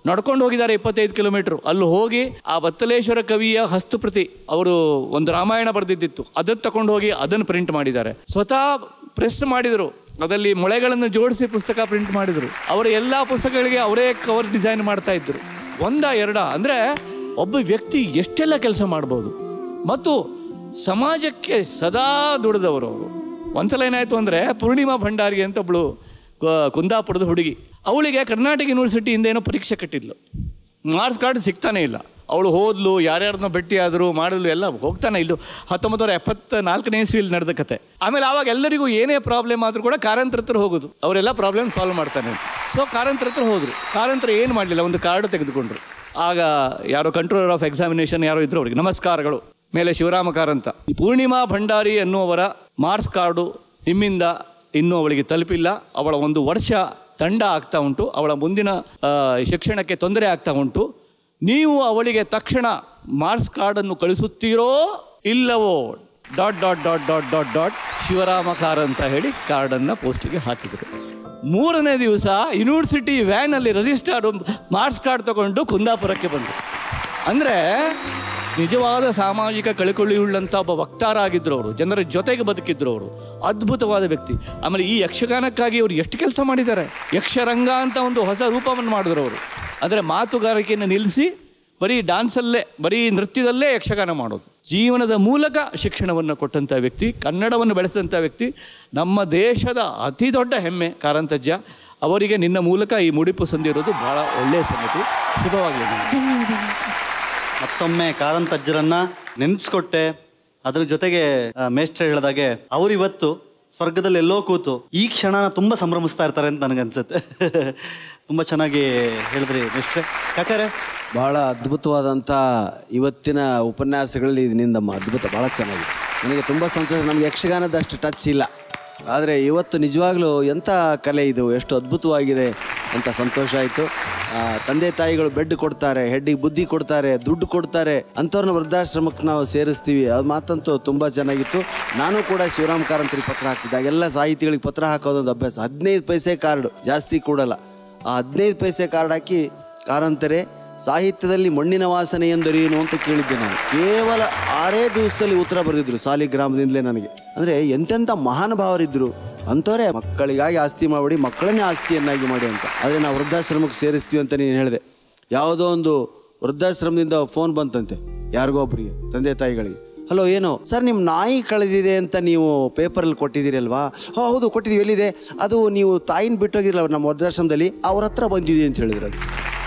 ನಡ್ಕೊಂಡು ಹೋಗಿದ್ದಾರೆ ಇಪ್ಪತ್ತೈದು ಕಿಲೋಮೀಟರ್. ಅಲ್ಲಿ ಹೋಗಿ ಆ ಬತ್ತಲೇಶ್ವರ ಕವಿಯ ಹಸ್ತಪ್ರತಿ ಅವರು ಒಂದು ರಾಮಾಯಣ ಬರೆದಿದ್ದಿತ್ತು, ಅದನ್ನು ತಗೊಂಡು ಹೋಗಿ ಅದನ್ನು ಪ್ರಿಂಟ್ ಮಾಡಿದ್ದಾರೆ. ಸ್ವತಃ ಪ್ರೆಸ್ ಮಾಡಿದರು, ಅದರಲ್ಲಿ ಮೊಳೆಗಳನ್ನು ಜೋಡಿಸಿ ಪುಸ್ತಕ ಪ್ರಿಂಟ್ ಮಾಡಿದರು. ಅವರ ಎಲ್ಲ ಪುಸ್ತಕಗಳಿಗೆ ಅವರೇ ಕವರ್ ಡಿಸೈನ್ ಮಾಡ್ತಾ ಇದ್ರು. ಒಂದ ಎರಡ ಅಂದರೆ ಒಬ್ಬ ವ್ಯಕ್ತಿ ಎಷ್ಟೆಲ್ಲ ಕೆಲಸ ಮಾಡ್ಬೋದು ಮತ್ತು ಸಮಾಜಕ್ಕೆ ಸದಾ ದುಡಿದವರು ಅವರು. ಒಂದ್ಸಲ ಏನಾಯಿತು ಅಂದರೆ ಪೂರ್ಣಿಮಾ ಭಂಡಾರಿ ಅಂತ ಒಬ್ಬಳು ಕುಂದಾಪುರದ ಹುಡುಗಿ, ಅವಳಿಗೆ ಕರ್ನಾಟಕ ಯೂನಿವರ್ಸಿಟಿಯಿಂದ ಏನೋ ಪರೀಕ್ಷೆ ಕಟ್ಟಿದ್ಲು, ಮಾರ್ಕ್ಸ್ ಕಾರ್ಡ್ ಸಿಗ್ತಾನೆ ಇಲ್ಲ. ಅವಳು ಹೋದ್ಲು, ಯಾರ್ಯಾರನ್ನ ಭೇಟಿ ಆದರು ಮಾಡಿದ್ಲು, ಎಲ್ಲ ಹೋಗ್ತಾನೆ ಇದ್ದು. ಹತ್ತೊಂಬತ್ತು ನೂರ ಎಪ್ಪತ್ತ ನಾಲ್ಕನೇ ಇಸ್ವಿಯಲ್ಲಿ ನಡೆದ ಕತೆ. ಆಮೇಲೆ ಆವಾಗ ಎಲ್ಲರಿಗೂ ಏನೇ ಪ್ರಾಬ್ಲಮ್ ಆದರೂ ಕೂಡ ಕಾರಂತರ ಹತ್ರ ಹೋಗೋದು, ಅವರೆಲ್ಲ ಪ್ರಾಬ್ಲಮ್ ಸಾಲ್ವ್ ಮಾಡ್ತಾನೆ. ಸೊ ಕಾರಂತರ ಹತ್ರ ಹೋದರು. ಕಾರಂತರ ಏನು ಮಾಡಲಿಲ್ಲ, ಒಂದು ಕಾರ್ಡು ತೆಗೆದುಕೊಂಡ್ರು. ಆಗ ಯಾರೋ ಕಂಟ್ರೋಲರ್ ಆಫ್ ಎಕ್ಸಾಮಿನೇಷನ್ ಯಾರೋ ಇದ್ರು, ಅವರಿಗೆ ನಮಸ್ಕಾರಗಳು, ಮೇಲೆ ಶಿವರಾಮ ಕಾರಂತ. ಈ ಪೂರ್ಣಿಮಾ ಭಂಡಾರಿ ಅನ್ನುವರ ಮಾರ್ಕ್ಸ್ ಕಾರ್ಡು ನಿಮ್ಮಿಂದ ಇನ್ನೂ ಅವಳಿಗೆ ತಲುಪಿಲ್ಲ. ಅವಳ ಒಂದು ವರ್ಷ ದಂಡ ಆಗ್ತಾ ಉಂಟು, ಅವಳ ಮುಂದಿನ ಶಿಕ್ಷಣಕ್ಕೆ ತೊಂದರೆ ಆಗ್ತಾ ಉಂಟು. ನೀವು ಅವಳಿಗೆ ತಕ್ಷಣ ಮಾರ್ಕ್ಸ್ ಕಾರ್ಡನ್ನು ಕಳಿಸುತ್ತೀರೋ ಇಲ್ಲವೋ dot dot dot dot dot dot Shivarama Karanth ಹೇಳಿ ಕಾರ್ಡನ್ನು ಪೋಸ್ಟಿಗೆ ಹಾಕಿದರು. ಮೂರನೇ ದಿವಸ ಯೂನಿವರ್ಸಿಟಿ ವ್ಯಾನಲ್ಲಿ ರಿಜಿಸ್ಟರ್ಡ್ ಮಾರ್ಕ್ಸ್ ಕಾರ್ಡ್ ತಗೊಂಡು ಕುಂದಾಪುರಕ್ಕೆ ಬಂದರು. ಅಂದರೆ ನಿಜವಾದ ಸಾಮಾಜಿಕ ಕಳಕಳಿಯುಳ್ಳಂಥ ಒಬ್ಬ ವಕ್ತಾರ ಆಗಿದ್ದರು ಅವರು, ಜನರ ಜೊತೆಗೆ ಬದುಕಿದ್ರು ಅವರು, ಅದ್ಭುತವಾದ ವ್ಯಕ್ತಿ. ಆಮೇಲೆ ಈ ಯಕ್ಷಗಾನಕ್ಕಾಗಿ ಅವರು ಎಷ್ಟು ಕೆಲಸ ಮಾಡಿದ್ದಾರೆ. ಯಕ್ಷರಂಗ ಅಂತ ಒಂದು ಹೊಸ ರೂಪವನ್ನು ಮಾಡಿದ್ರು ಅವರು. ಅಂದರೆ ಮಾತುಗಾರಿಕೆಯನ್ನು ನಿಲ್ಲಿಸಿ ಬರೀ ಡ್ಯಾನ್ಸಲ್ಲೇ, ಬರೀ ನೃತ್ಯದಲ್ಲೇ ಯಕ್ಷಗಾನ ಮಾಡೋದು. ಜೀವನದ ಮೂಲಕ ಶಿಕ್ಷಣವನ್ನು ಕೊಟ್ಟಂಥ ವ್ಯಕ್ತಿ, ಕನ್ನಡವನ್ನು ಬೆಳೆಸಿದಂಥ ವ್ಯಕ್ತಿ, ನಮ್ಮ ದೇಶದ ಅತಿ ದೊಡ್ಡ ಹೆಮ್ಮೆ ಕಾರಂತಜ್ಜ. ಅವರಿಗೆ ನಿನ್ನ ಮೂಲಕ ಈ ಮುಡಿಪು ಸಂದಿರೋದು ಭಾಳ ಒಳ್ಳೆಯ ಸಂಗತಿ. ಶುಭವಾಗಲಿ. ಮತ್ತೊಮ್ಮೆ ಕಾರಂತಜ್ಜರನ್ನ ನೆನೆಸ್ಕೊಟ್ಟೆ. ಅದ್ರ ಜೊತೆಗೆ ಮೇಷ್ಟ್ರೆ ಹೇಳಿದಾಗೆ ಅವರು ಇವತ್ತು ಸ್ವರ್ಗದಲ್ಲಿ ಎಲ್ಲೋ ಕೂತು ಈ ಕ್ಷಣನ ತುಂಬ ಸಂಭ್ರಮಿಸ್ತಾ ಇರ್ತಾರೆ ಅಂತ ನನಗನ್ಸುತ್ತೆ. ತುಂಬ ಚೆನ್ನಾಗಿ ಹೇಳಿದ್ರಿ ಮೇಷ್ಟ್ರೆ. ಕಾಕರೆ ಭಾಳ ಅದ್ಭುತವಾದಂಥ ಇವತ್ತಿನ ಉಪನ್ಯಾಸಗಳಲ್ಲಿ ನಿಂದಮ್ಮ ಅದ್ಭುತ, ಭಾಳ ಚೆನ್ನಾಗಿದೆ. ನನಗೆ ತುಂಬ ಸಂತೋಷ. ನಮಗೆ ಯಕ್ಷಗಾನದ ಅಷ್ಟು ಟಚ್ ಇಲ್ಲ, ಆದರೆ ಇವತ್ತು ನಿಜವಾಗ್ಲೂ ಎಂಥ ಕಲೆ ಇದು, ಎಷ್ಟು ಅದ್ಭುತವಾಗಿದೆ ಅಂತ ಸಂತೋಷ ಆಯಿತು. ತಂದೆ ತಾಯಿಗಳು ಬೆಡ್ ಕೊಡ್ತಾರೆ, ಹೆಡ್ಡಿಗೆ ಬುದ್ಧಿ ಕೊಡ್ತಾರೆ, ದುಡ್ಡು ಕೊಡ್ತಾರೆ, ಅಂಥವ್ರನ್ನ ವೃದ್ಧಾಶ್ರಮಕ್ಕೆ ನಾವು ಸೇರಿಸ್ತೀವಿ. ಅದು ಮಾತಂತೂ ತುಂಬ ಚೆನ್ನಾಗಿತ್ತು. ನಾನು ಕೂಡ ಶಿವರಾಮ ಕಾರಂತರಿಗೆ ಪತ್ರ ಹಾಕ್ತಿದ್ದೆ. ಎಲ್ಲ ಸಾಹಿತಿಗಳಿಗೆ ಪತ್ರ ಹಾಕೋದೊಂದು ಅಭ್ಯಾಸ. ಹದಿನೈದು ಪೈಸೆ ಕಾರ್ಡು, ಜಾಸ್ತಿ ಕೊಡಲ್ಲ. ಆ ಹದಿನೈದು ಪೈಸೆ ಕಾರ್ಡ್ ಹಾಕಿ, ಕಾರಂತರೆ ಸಾಹಿತ್ಯದಲ್ಲಿ ಮಣ್ಣಿನ ವಾಸನೆ ಎಂದರೇನು ಅಂತ ಕೇಳಿದ್ದೆ ನಾನು. ಕೇವಲ ಆರೇ ದಿವಸದಲ್ಲಿ ಉತ್ತರ ಬರೆದಿದ್ರು ಸಾಲಿಗ್ರಾಮದಿಂದಲೇ ನನಗೆ. ಅಂದರೆ ಎಂತೆಂಥ ಮಹಾನುಭಾವರಿದ್ದರು. ಅಂಥವರೇ ಮಕ್ಕಳಿಗಾಗಿ ಆಸ್ತಿ ಮಾಡಿ, ಮಕ್ಕಳನ್ನೇ ಆಸ್ತಿಯನ್ನಾಗಿ ಮಾಡಿ ಅಂತ. ಆದರೆ ನಾವು ವೃದ್ಧಾಶ್ರಮಕ್ಕೆ ಸೇರಿಸ್ತೀವಿ ಅಂತ ನೀನು ಹೇಳಿದೆ. ಯಾವುದೋ ಒಂದು ವೃದ್ಧಾಶ್ರಮದಿಂದ ಫೋನ್ ಬಂತಂತೆ ಯಾರಿಗೋ ಒಬ್ಬರಿಗೆ, ತಂದೆ ತಾಯಿಗಳಿಗೆ. ಹಲೋ, ಏನು ಸರ್, ನಿಮ್ಮ ನಾಯಿ ಕಳೆದಿದೆ ಅಂತ ನೀವು ಪೇಪರಲ್ಲಿ ಕೊಟ್ಟಿದ್ದೀರಿ ಅಲ್ವಾ? ಹೌದು ಕೊಟ್ಟಿದ್ದೀವಿ. ಎಲ್ಲಿದೆ ಅದು? ನೀವು ತಾಯಿನ ಬಿಟ್ಟೋಗಿರಲ್ಲ ನಮ್ಮ ವೃದ್ಧಾಶ್ರಮದಲ್ಲಿ, ಅವ್ರ ಹತ್ರ ಬಂದಿದೆ ಅಂತ ಹೇಳಿದ್ರು. ಅದು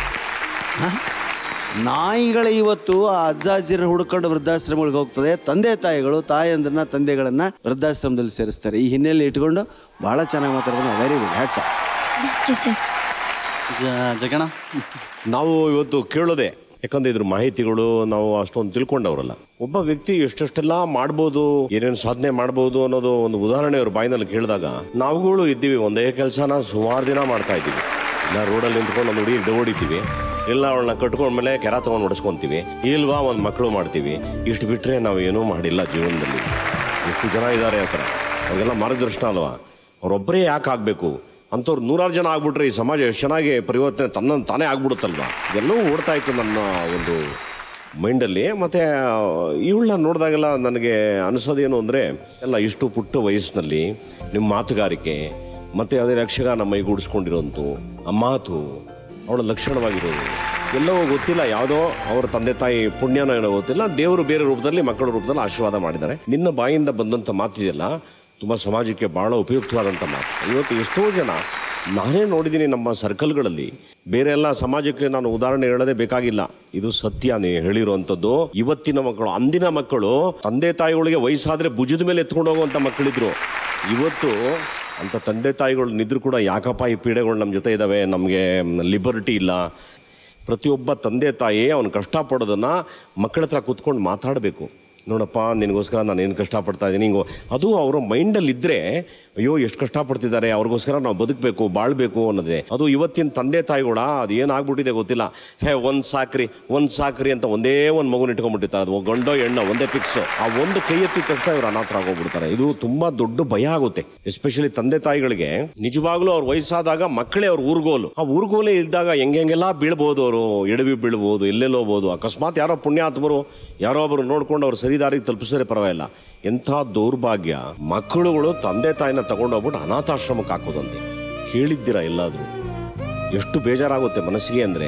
ನಾಯಿಗಳ ಇವತ್ತು ಆ ಅಜ್ಜ ಅಜ್ಜಿರ ಹುಡ್ಕೊಂಡು ವೃದ್ಧಾಶ್ರಮಗಳಿಗೆ ಹೋಗ್ತದೆ. ತಂದೆ ತಾಯಿಗಳು ತಾಯಂದ್ರನ್ನ ತಂದೆಗಳನ್ನು ವೃದ್ಧಾಶ್ರಮದಲ್ಲಿ ಸೇರಿಸ್ತಾರೆ. ಈ ಹಿನ್ನೆಲೆ ಇಟ್ಕೊಂಡು ಭಾಳ ಚೆನ್ನಾಗಿ ಮಾತಾಡ್ಬೋದು. Very good, hats off. ಜಗಣ, ನಾವು ಇವತ್ತು ಕೇಳೋದೆ, ಯಾಕಂದ್ರೆ ಇದ್ರ ಮಾಹಿತಿಗಳು ನಾವು ಅಷ್ಟೊಂದು ತಿಳ್ಕೊಂಡವ್ರಲ್ಲ. ಒಬ್ಬ ವ್ಯಕ್ತಿ ಎಷ್ಟೆಷ್ಟೆಲ್ಲ ಮಾಡ್ಬೋದು, ಏನೇನು ಸಾಧನೆ ಮಾಡ್ಬೋದು ಅನ್ನೋದು ಒಂದು ಉದಾಹರಣೆ ಅವ್ರ ಬಾಯಿನಲ್ಲಿ ಕೇಳಿದಾಗ ನಾವುಗಳು ಇದ್ದೀವಿ. ಒಂದೇ ಕೆಲಸನ ಸುಮಾರು ದಿನ ಮಾಡ್ತಾ ಇದ್ದೀವಿ. ಇಲ್ಲ ರೋಡಲ್ಲಿ ನಿಂತ್ಕೊಂಡು ಒಂದು ಹುಡುಗಿ ಹೊಡಿತೀವಿ, ಇಲ್ಲ ಅವಳನ್ನ ಕಟ್ಕೊಂಡ್ಮೇಲೆ ಕೆರ ತೊಗೊಂಡು ಹೊಡೆಸ್ಕೊತೀವಿ, ಇಲ್ವಾ ಒಂದು ಮಕ್ಕಳು ಮಾಡ್ತೀವಿ. ಇಷ್ಟು ಬಿಟ್ಟರೆ ನಾವು ಏನೂ ಮಾಡಿಲ್ಲ ಜೀವನದಲ್ಲಿ. ಎಷ್ಟು ಜನ ಇದ್ದಾರೆ ಆ ಥರ, ಅವ್ರಿಗೆಲ್ಲ ಮಾರ್ಗದರ್ಶನ ಅಲ್ವಾ. ಅವರೊಬ್ಬರೇ ಯಾಕೆ ಆಗಬೇಕು? ಅಂಥವ್ರು ನೂರಾರು ಜನ ಆಗ್ಬಿಟ್ರೆ ಈ ಸಮಾಜ ಎಷ್ಟು ಚೆನ್ನಾಗಿ ಪರಿವರ್ತನೆ ತನ್ನನ್ನು ತಾನೇ ಆಗ್ಬಿಡುತ್ತಲ್ವ. ಎಲ್ಲವೂ ಓಡ್ತಾ ಇತ್ತು ನನ್ನ ಒಂದು ಮೈಂಡಲ್ಲಿ. ಮತ್ತು ಇವಳನ್ನ ನೋಡಿದಾಗೆಲ್ಲ ನನಗೆ ಅನಿಸೋದೇನು ಅಂದರೆ, ಎಲ್ಲ ಇಷ್ಟು ಪುಟ್ಟ ವಯಸ್ಸಿನಲ್ಲಿ ನಿಮ್ಮ ಮಾತುಗಾರಿಕೆ ಮತ್ತು ಅದೇ ಯಕ್ಷಗಾನ ಮೈಗೂಡಿಸ್ಕೊಂಡಿರೋಂಥ ಆ ಮಾತು, ಅವಳ ಲಕ್ಷಣವಾಗಿರೋದು ಎಲ್ಲವೂ ಗೊತ್ತಿಲ್ಲ. ಯಾವುದೋ ಅವರ ತಂದೆ ತಾಯಿ ಪುಣ್ಯನೋ ಏನೋ ಗೊತ್ತಿಲ್ಲ, ದೇವರು ಬೇರೆ ರೂಪದಲ್ಲಿ ಮಕ್ಕಳ ರೂಪದಲ್ಲಿ ಆಶೀರ್ವಾದ ಮಾಡಿದ್ದಾರೆ. ನಿನ್ನ ಬಾಯಿಂದ ಬಂದಂಥ ಮಾತಿದೆಯಲ್ಲ, ತುಂಬ ಸಮಾಜಕ್ಕೆ ಭಾಳ ಉಪಯುಕ್ತವಾದಂಥ ಮಾತು. ಇವತ್ತು ಎಷ್ಟೋ ಜನ ನಾನೇ ನೋಡಿದ್ದೀನಿ ನಮ್ಮ ಸರ್ಕಲ್ಗಳಲ್ಲಿ. ಬೇರೆ ಎಲ್ಲ ಸಮಾಜಕ್ಕೆ ನಾನು ಉದಾಹರಣೆ ಹೇಳೋದೇ ಬೇಕಾಗಿಲ್ಲ, ಇದು ಸತ್ಯನೇ ಹೇಳಿರುವಂಥದ್ದು. ಇವತ್ತಿನ ಮಕ್ಕಳು, ಅಂದಿನ ಮಕ್ಕಳು ತಂದೆ ತಾಯಿಗಳಿಗೆ ವಯಸ್ಸಾದರೆ ಭುಜದ ಮೇಲೆ ಎತ್ಕೊಂಡು ಹೋಗುವಂಥ ಮಕ್ಕಳಿದ್ರು. ಇವತ್ತು ಅಂಥ ತಂದೆ ತಾಯಿಗಳು ನಿದ್ರು ಕೂಡ ಯಾಕಪ್ಪ ಈ ಪೀಡೆಗಳು ನಮ್ಮ ಜೊತೆ ಇದ್ದಾವೆ, ನಮಗೆ ಲಿಬರ್ಟಿ ಇಲ್ಲ. ಪ್ರತಿಯೊಬ್ಬ ತಂದೆ ತಾಯಿ ಅವನು ಕಷ್ಟಪಡೋದನ್ನು ಮಕ್ಕಳ ಹತ್ರ ಕೂತ್ಕೊಂಡು ಮಾತಾಡಬೇಕು. ನೋಡಪ್ಪ ನಿನಗೋಸ್ಕರ ನಾನು ಏನು ಕಷ್ಟಪಡ್ತಾ ಇದ್ದೀನಿ ಹಿಂಗೋ ಅದು ಅವರ ಮೈಂಡಲ್ಲಿ ಇದ್ದರೆ ಅಯ್ಯೋ ಎಷ್ಟು ಕಷ್ಟಪಡ್ತಿದ್ದಾರೆ ಅವ್ರಿಗೋಸ್ಕರ ನಾವು ಬದುಕಬೇಕು ಬಾಳ್ಬೇಕು ಅನ್ನೋದೇ. ಅದು ಇವತ್ತಿನ ತಂದೆ ತಾಯಿಗಳ ಅದು ಏನಾಗ್ಬಿಟ್ಟಿದೆ ಗೊತ್ತಿಲ್ಲ. ಹೇ ಒಂದು ಸಾಕ್ರಿ ಒಂದು ಸಾಕ್ರಿ ಅಂತ ಒಂದೇ ಒಂದು ಮಗುನ ಇಟ್ಕೊಂಡ್ಬಿಟ್ಟಿರ್ತಾರೆ. ಅದು ಗಂಡೋ ಹೆಣ್ಣೋ ಒಂದೇ ಫಿಕ್ಸು. ಆ ಒಂದು ಕೈ ಎತ್ತಿದ ತಕ್ಷಣ ಇವ್ರು ಅನಾಥರಾಗೋಗ್ಬಿಡ್ತಾರೆ. ಇದು ತುಂಬ ದೊಡ್ಡ ಭಯ ಆಗುತ್ತೆ, ಎಸ್ಪೆಷಲಿ ತಂದೆ ತಾಯಿಗಳಿಗೆ. ನಿಜವಾಗ್ಲೂ ಅವ್ರ ವಯಸ್ಸಾದಾಗ ಮಕ್ಕಳೇ ಅವ್ರ ಊರ್ಗೋಲು. ಆ ಊರ್ಗೋಲೇ ಇದ್ದಾಗ ಹೆಂಗೆಲ್ಲ ಬೀಳ್ಬೋದು, ಅವರು ಎಡವಿ ಬೀಳ್ಬೋದು, ಎಲ್ಲೆಲ್ಲೋ ಹೋಗ್ಬೋದು. ಅಕಸ್ಮಾತ್ ಯಾರೋ ಪುಣ್ಯಾತ್ಮರು ಯಾರೋ ಒಬ್ಬರು ನೋಡ್ಕೊಂಡು ಅವ್ರು ಸರಿದಾರಿಗೆ ತಲುಪಿಸಿದ್ರೆ ಪರವಾಗಿಲ್ಲ. ಎಂಥ ದೌರ್ಭಾಗ್ಯ ಮಕ್ಕಳುಗಳು ತಂದೆ ತಾಯಿನ ತಗೊಂಡೋಗ್ಬಿಟ್ಟು ಅನಾಥಾಶ್ರಮಕ್ಕೆ ಹಾಕೋದಂತೆ. ಕೇಳಿದ್ದೀರಾ ಎಲ್ಲಾದರೂ? ಎಷ್ಟು ಬೇಜಾರಾಗುತ್ತೆ ಮನಸ್ಸಿಗೆ ಅಂದರೆ,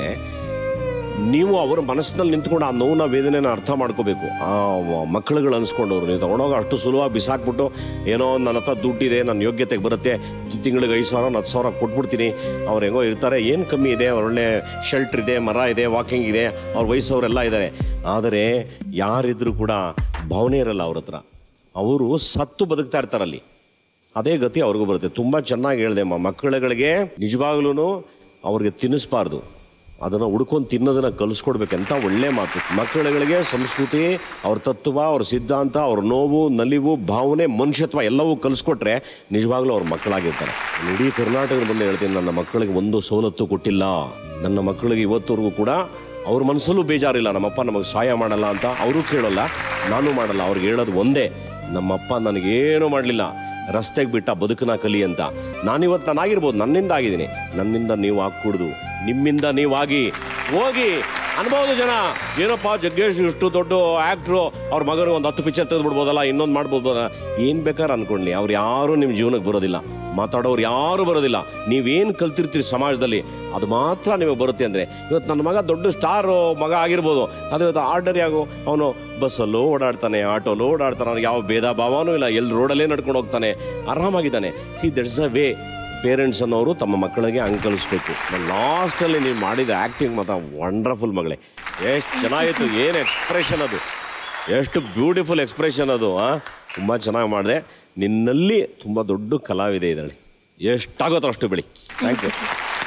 ನೀವು ಅವರ ಮನಸ್ಸಿನಲ್ಲಿ ನಿಂತ್ಕೊಂಡು ಆ ನೋವಿನ ವೇದನೆನ ಅರ್ಥ ಮಾಡ್ಕೋಬೇಕು. ಆ ಮಕ್ಕಳುಗಳು ಅನ್ಸ್ಕೊಂಡವ್ರು ನೀವು ತಗೊಂಡೋಗ ಅಷ್ಟು ಸುಲಭವಾಗಿ ಬಿಸಾಕ್ಬಿಟ್ಟು ಏನೋ ನನ್ನ ಹತ್ರ ದುಡ್ಡಿದೆ, ನನ್ನ ಯೋಗ್ಯತೆಗೆ ಬರುತ್ತೆ, ತಿಂಗಳಿಗೆ ಐದು ಸಾವಿರ ಹತ್ತು ಸಾವಿರ ಕೊಟ್ಬಿಡ್ತೀನಿ, ಅವ್ರು ಹೆಂಗೋ ಇರ್ತಾರೆ, ಏನು ಕಮ್ಮಿ ಇದೆ, ಅವ್ರ ಒಳ್ಳೆ ಶೆಲ್ಟ್ರ್ ಇದೆ, ಮರ ಇದೆ, ವಾಕಿಂಗ್ ಇದೆ, ಅವ್ರ ವಯಸ್ಸವರೆಲ್ಲ ಇದ್ದಾರೆ. ಆದರೆ ಯಾರಿದ್ರೂ ಕೂಡ ಭಾವನೆ ಇರಲ್ಲ ಅವ್ರ ಹತ್ರ. ಅವರು ಸತ್ತು ಬದುಕ್ತಾ ಇರ್ತಾರಲ್ಲಿ. ಅದೇ ಗತಿ ಅವ್ರಿಗೂ ಬರುತ್ತೆ. ತುಂಬ ಚೆನ್ನಾಗಿ ಹೇಳಿದೆ ಅಮ್ಮ. ಮಕ್ಕಳುಗಳಿಗೆ ನಿಜವಾಗ್ಲೂ ಅವ್ರಿಗೆ ತಿನ್ನಿಸ್ಬಾರ್ದು, ಅದನ್ನು ಹುಡ್ಕೊಂಡು ತಿನ್ನೋದನ್ನು ಕಲಿಸ್ಕೊಡ್ಬೇಕಂತ ಒಳ್ಳೆ ಮಾತು. ಮಕ್ಕಳುಗಳಿಗೆ ಸಂಸ್ಕೃತಿ, ಅವ್ರ ತತ್ವ, ಅವ್ರ ಸಿದ್ಧಾಂತ, ಅವ್ರ ನೋವು, ನಲಿವು, ಭಾವನೆ, ಮನುಷ್ಯತ್ವ ಎಲ್ಲವೂ ಕಲಿಸ್ಕೊಟ್ರೆ ನಿಜವಾಗ್ಲೂ ಅವ್ರ ಮಕ್ಕಳಾಗಿರ್ತಾರೆ. ಇಡೀ ಕರ್ನಾಟಕದ ಬಂದು ಹೇಳ್ತೀನಿ, ನನ್ನ ಮಕ್ಕಳಿಗೆ ಒಂದು ಸವಲತ್ತು ಕೊಟ್ಟಿಲ್ಲ. ನನ್ನ ಮಕ್ಕಳಿಗೆ ಇವತ್ತವರೆಗೂ ಕೂಡ ಅವ್ರ ಮನಸ್ಸಲ್ಲೂ ಬೇಜಾರಿಲ್ಲ, ನಮ್ಮಪ್ಪ ನಮಗೆ ಸಹಾಯ ಮಾಡಲ್ಲ ಅಂತ. ಅವರು ಕೇಳೋಲ್ಲ, ನಾನು ಮಾಡಲ್ಲ. ಅವ್ರಿಗೆ ಹೇಳೋದು ಒಂದೇ, ನಮ್ಮಪ್ಪ ನನಗೇನು ಮಾಡಲಿಲ್ಲ, ರಸ್ತೆಗೆ ಬಿಟ್ಟ ಬದುಕನ್ನ ಕಲಿ ಅಂತ. ನಾನಿವತ್ತು ನಾನಾಗಿರ್ಬೋದು, ನನ್ನಿಂದ ಆಗಿದ್ದೀನಿ. ನನ್ನಿಂದ ನೀವು ಹಾಕ್ಕೊಡ್ದು, ನಿಮ್ಮಿಂದ ನೀವಾಗಿ ಹೋಗಿ ಅನ್ಬೋದು. ಜನ ಏನಪ್ಪ ಜಗ್ಗೇಶ್ ಇಷ್ಟು ದೊಡ್ಡ ಆ್ಯಕ್ಟ್ರು, ಅವ್ರ ಮಗನಿಗೆ ಒಂದು ಹತ್ತು ಪಿಕ್ಚರ್ ತೆಗೆದುಬಿಡ್ಬೋದಲ್ಲ, ಇನ್ನೊಂದು ಮಾಡ್ಬೋದಲ್ಲ, ಏನು ಬೇಕಾದ್ರೆ ಅನ್ಕೊಳ್ಳಿ. ಅವ್ರು ಯಾರೂ ನಿಮ್ಮ ಜೀವನಕ್ಕೆ ಬರೋದಿಲ್ಲ, ಮಾತಾಡೋರು ಯಾರು ಬರೋದಿಲ್ಲ. ನೀವೇನು ಕಲ್ತಿರ್ತೀರಿ ಸಮಾಜದಲ್ಲಿ ಅದು ಮಾತ್ರ ನಿಮಗೆ ಬರುತ್ತೆ. ಅಂದರೆ ಇವತ್ತು ನನ್ನ ಮಗ ದೊಡ್ಡ ಸ್ಟಾರು ಮಗ ಆಗಿರ್ಬೋದು, ಅದು ಇವತ್ತು ಆರ್ಡರ್ ಆಗೋ ಅವನು ಬಸ್ಸಲ್ಲೂ ಓಡಾಡ್ತಾನೆ, ಆಟೋಲ್ಲೂ ಓಡಾಡ್ತಾನೆ, ಅವ್ನಿಗೆ ಯಾವ ಭೇದ ಭಾವನೂ ಇಲ್ಲ, ಎಲ್ಲಿ ರೋಡಲ್ಲೇ ನಡ್ಕೊಂಡು ಹೋಗ್ತಾನೆ, ಆರಾಮಾಗಿದ್ದಾನೆ. See that's a way parents ಅನ್ನೋರು ತಮ್ಮ ಮಕ್ಕಳಿಗೆ ಹಂಗೆ ಕಲಿಸ್ಬೇಕು. ಲಾಸ್ಟಲ್ಲಿ ನೀವು ಮಾಡಿದ ಆ್ಯಕ್ಟಿಂಗ್ ಮಾತ್ರ ವಂಡರ್ಫುಲ್ ಮಗಳೇ, ಎಷ್ಟು ಚೆನ್ನಾಗಿತ್ತು. ಏನು ಎಕ್ಸ್ಪ್ರೆಷನ್ ಅದು, ಎಷ್ಟು ಬ್ಯೂಟಿಫುಲ್ ಎಕ್ಸ್ಪ್ರೆಷನ್ ಅದು. ತುಂಬ ಚೆನ್ನಾಗಿ ಮಾಡಿದೆ. ನಿನ್ನಲ್ಲಿ ತುಂಬ ದೊಡ್ಡ ಕಲಾವಿದೆ ಇದ್ದಾಳೆ, ಎಷ್ಟಾಗುತ್ತೋ ಅಷ್ಟು ಬೆಳಿ. Thank you.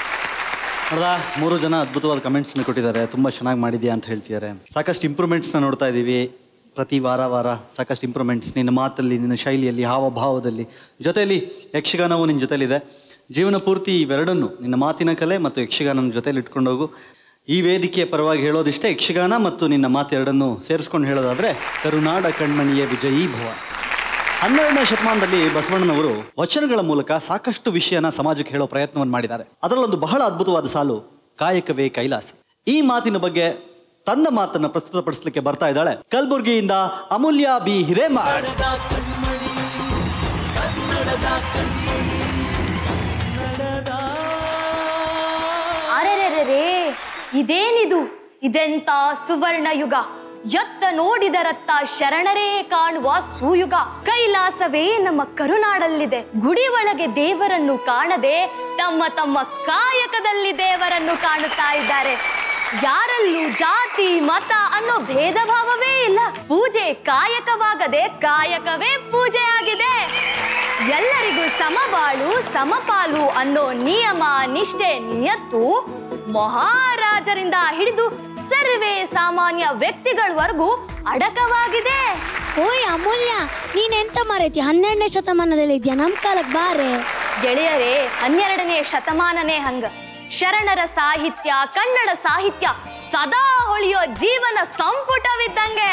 ನೋಡ್ದಾ, ಮೂರು ಜನ ಅದ್ಭುತವಾದ ಕಮೆಂಟ್ಸ್ನ ಕೊಟ್ಟಿದ್ದಾರೆ. ತುಂಬ ಚೆನ್ನಾಗಿ ಮಾಡಿದ್ಯಾ ಅಂತ ಹೇಳ್ತಿದ್ದಾರೆ. ಸಾಕಷ್ಟು ಇಂಪ್ರೂವ್ಮೆಂಟ್ಸ್ನ ನೋಡ್ತಾ ಇದ್ದೀವಿ ಪ್ರತಿ ವಾರ ವಾರ. ಸಾಕಷ್ಟು ಇಂಪ್ರೂವ್ಮೆಂಟ್ಸ್ ನಿನ್ನ ಮಾತಲ್ಲಿ, ನಿನ್ನ ಶೈಲಿಯಲ್ಲಿ, ಹಾವಭಾವದಲ್ಲಿ. ಜೊತೆಯಲ್ಲಿ ಯಕ್ಷಗಾನವು ನಿನ್ನ ಜೊತೆಲಿದೆ. ಜೀವನ ಪೂರ್ತಿ ಇವೆರಡನ್ನು, ನಿನ್ನ ಮಾತಿನ ಕಲೆ ಮತ್ತು ಯಕ್ಷಗಾನನ ಜೊತೆಲಿ ಇಟ್ಕೊಂಡೋಗು. ಈ ವೇದಿಕೆಯ ಪರವಾಗಿ ಹೇಳೋದಿಷ್ಟೇ, ಯಕ್ಷಗಾನ ಮತ್ತು ನಿನ್ನ ಮಾತೆರಡನ್ನು ಸೇರಿಸ್ಕೊಂಡು ಹೇಳೋದಾದರೆ ಕರುನಾಡ ಕಣ್ಮಣಿಯ ವಿಜಯೀ ಭವ. ಹನ್ನೆರಡನೇ ಶತಮಾನದಲ್ಲಿ ಬಸವಣ್ಣನವರು ವಚನಗಳ ಮೂಲಕ ಸಾಕಷ್ಟು ವಿಷಯನ ಸಮಾಜಕ್ಕೆ ಹೇಳೋ ಪ್ರಯತ್ನವನ್ನು ಮಾಡಿದ್ದಾರೆ. ಅದರಲ್ಲೊಂದು ಬಹಳ ಅದ್ಭುತವಾದ ಸಾಲು, ಕಾಯಕವೇ ಕೈಲಾಸ. ಈ ಮಾತಿನ ಬಗ್ಗೆ ತನ್ನ ಮಾತನ್ನ ಪ್ರಸ್ತುತಪಡಿಸಲಿಕ್ಕೆ ಬರ್ತಾ ಇದ್ದಾಳೆ ಕಲಬುರಗಿಯಿಂದ ಅಮೂಲ್ಯ ಬಿ ಹಿರೇಮಠ್. ಅರೆರೆರೆ, ಇದೇನಿದು? ಇದೆಂತ ಸುವರ್ಣ ಯುಗ! ಎತ್ತ ನೋಡಿದರತ್ತ ಶರಣರೇ ಕಾಣುವ ಸೂಯುಗ. ಕೈಲಾಸವೇ ನಮ್ಮ ಕರುನಾಡಲ್ಲಿದೆ. ಗುಡಿ ಒಳಗೆ ದೇವರನ್ನು ಕಾಣದೆ ತಮ್ಮ ತಮ್ಮ ಕಾಯಕದಲ್ಲಿ ದೇವರನ್ನು ಕಾಣುತ್ತಾ ಇದ್ದಾರೆ. ಯಾರಲ್ಲೂ ಜಾತಿ ಮತ ಅನ್ನೋ ಭೇದ ಭಾವವೇ ಇಲ್ಲ. ಪೂಜೆ ಕಾಯಕವಾಗದೆ ಕಾಯಕವೇ ಪೂಜೆ ಆಗಿದೆ. ಎಲ್ಲರಿಗೂ ಸಮಬಾಳು ಸಮಪಾಲು ಅನ್ನೋ ನಿಯಮ ನಿಷ್ಠೆ ನಿಯತ್ತು ಮಹಾರಾಜರಿಂದ ಹಿಡಿದು ಸರ್ವೇ ಸಾಮಾನ್ಯ ವ್ಯಕ್ತಿಗಳವರೆಗೂ ಅಡಕವಾಗಿದೆ. ಓಯ್ ಅಮೂಲ್ಯ, ನೀನೆಂತ ಮಾರೈತಿ? ಹನ್ನೆರಡನೇ ಶತಮಾನದಲ್ಲಿ ಇದೆಯಾ? ನಮ್ ಕಾಲಕ್ಕೆ ಬಾರೆ. ಗೆಳೆಯರೇ, ಹನ್ನೆರಡನೇ ಶತಮಾನನೇ ಹಂಗ. ಶರಣರ ಸಾಹಿತ್ಯ, ಕನ್ನಡ ಸಾಹಿತ್ಯ ಸದಾ ಹೊಳೆಯೋ ಜೀವನ ಸಂಪುಟವಿದ್ದಂಗೆ.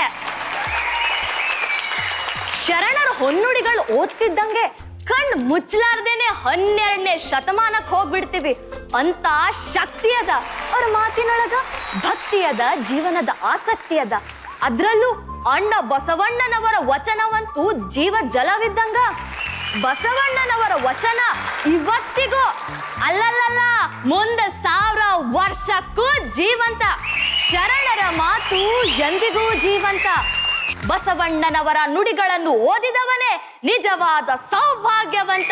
ಶರಣರ ಹೊನ್ನುಡಿಗಳು ಓದ್ತಿದ್ದಂಗೆ ಕಣ್ಣು ಮುಚ್ಚಲಾರ್ದೇನೆ ಹನ್ನೆರಡನೇ ಶತಮಾನಕ್ಕೆ ಹೋಗ್ಬಿಡ್ತೀವಿ. ಅಂತ ಶಕ್ತಿ ಅದ ಅವ್ರ ಮಾತಿನೊಳಗ, ಭಕ್ತಿ ಅದ, ಜೀವನದ ಆಸಕ್ತಿ ಅದ. ಅದ್ರಲ್ಲೂ ಅಣ್ಣ ಬಸವಣ್ಣನವರ ವಚನವಂತೂ ಜೀವ ಜಲವಿದ್ದಂಗ. ಬಸವಣ್ಣನವರ ವಚನ ಇವತ್ತಿಗೂ ಅಲ್ಲಲ್ಲ ಮುಂದೆ ಸಾವಿರ ವರ್ಷಕ್ಕೂ ಜೀವಂತ. ಶರಣರ ಮಾತು ಎಂದಿಗೂ ಜೀವಂತ. ಬಸವಣ್ಣನವರ ನುಡಿಗಳನ್ನು ಓದಿದವನೇ ನಿಜವಾದ ಸೌಭಾಗ್ಯವಂತ.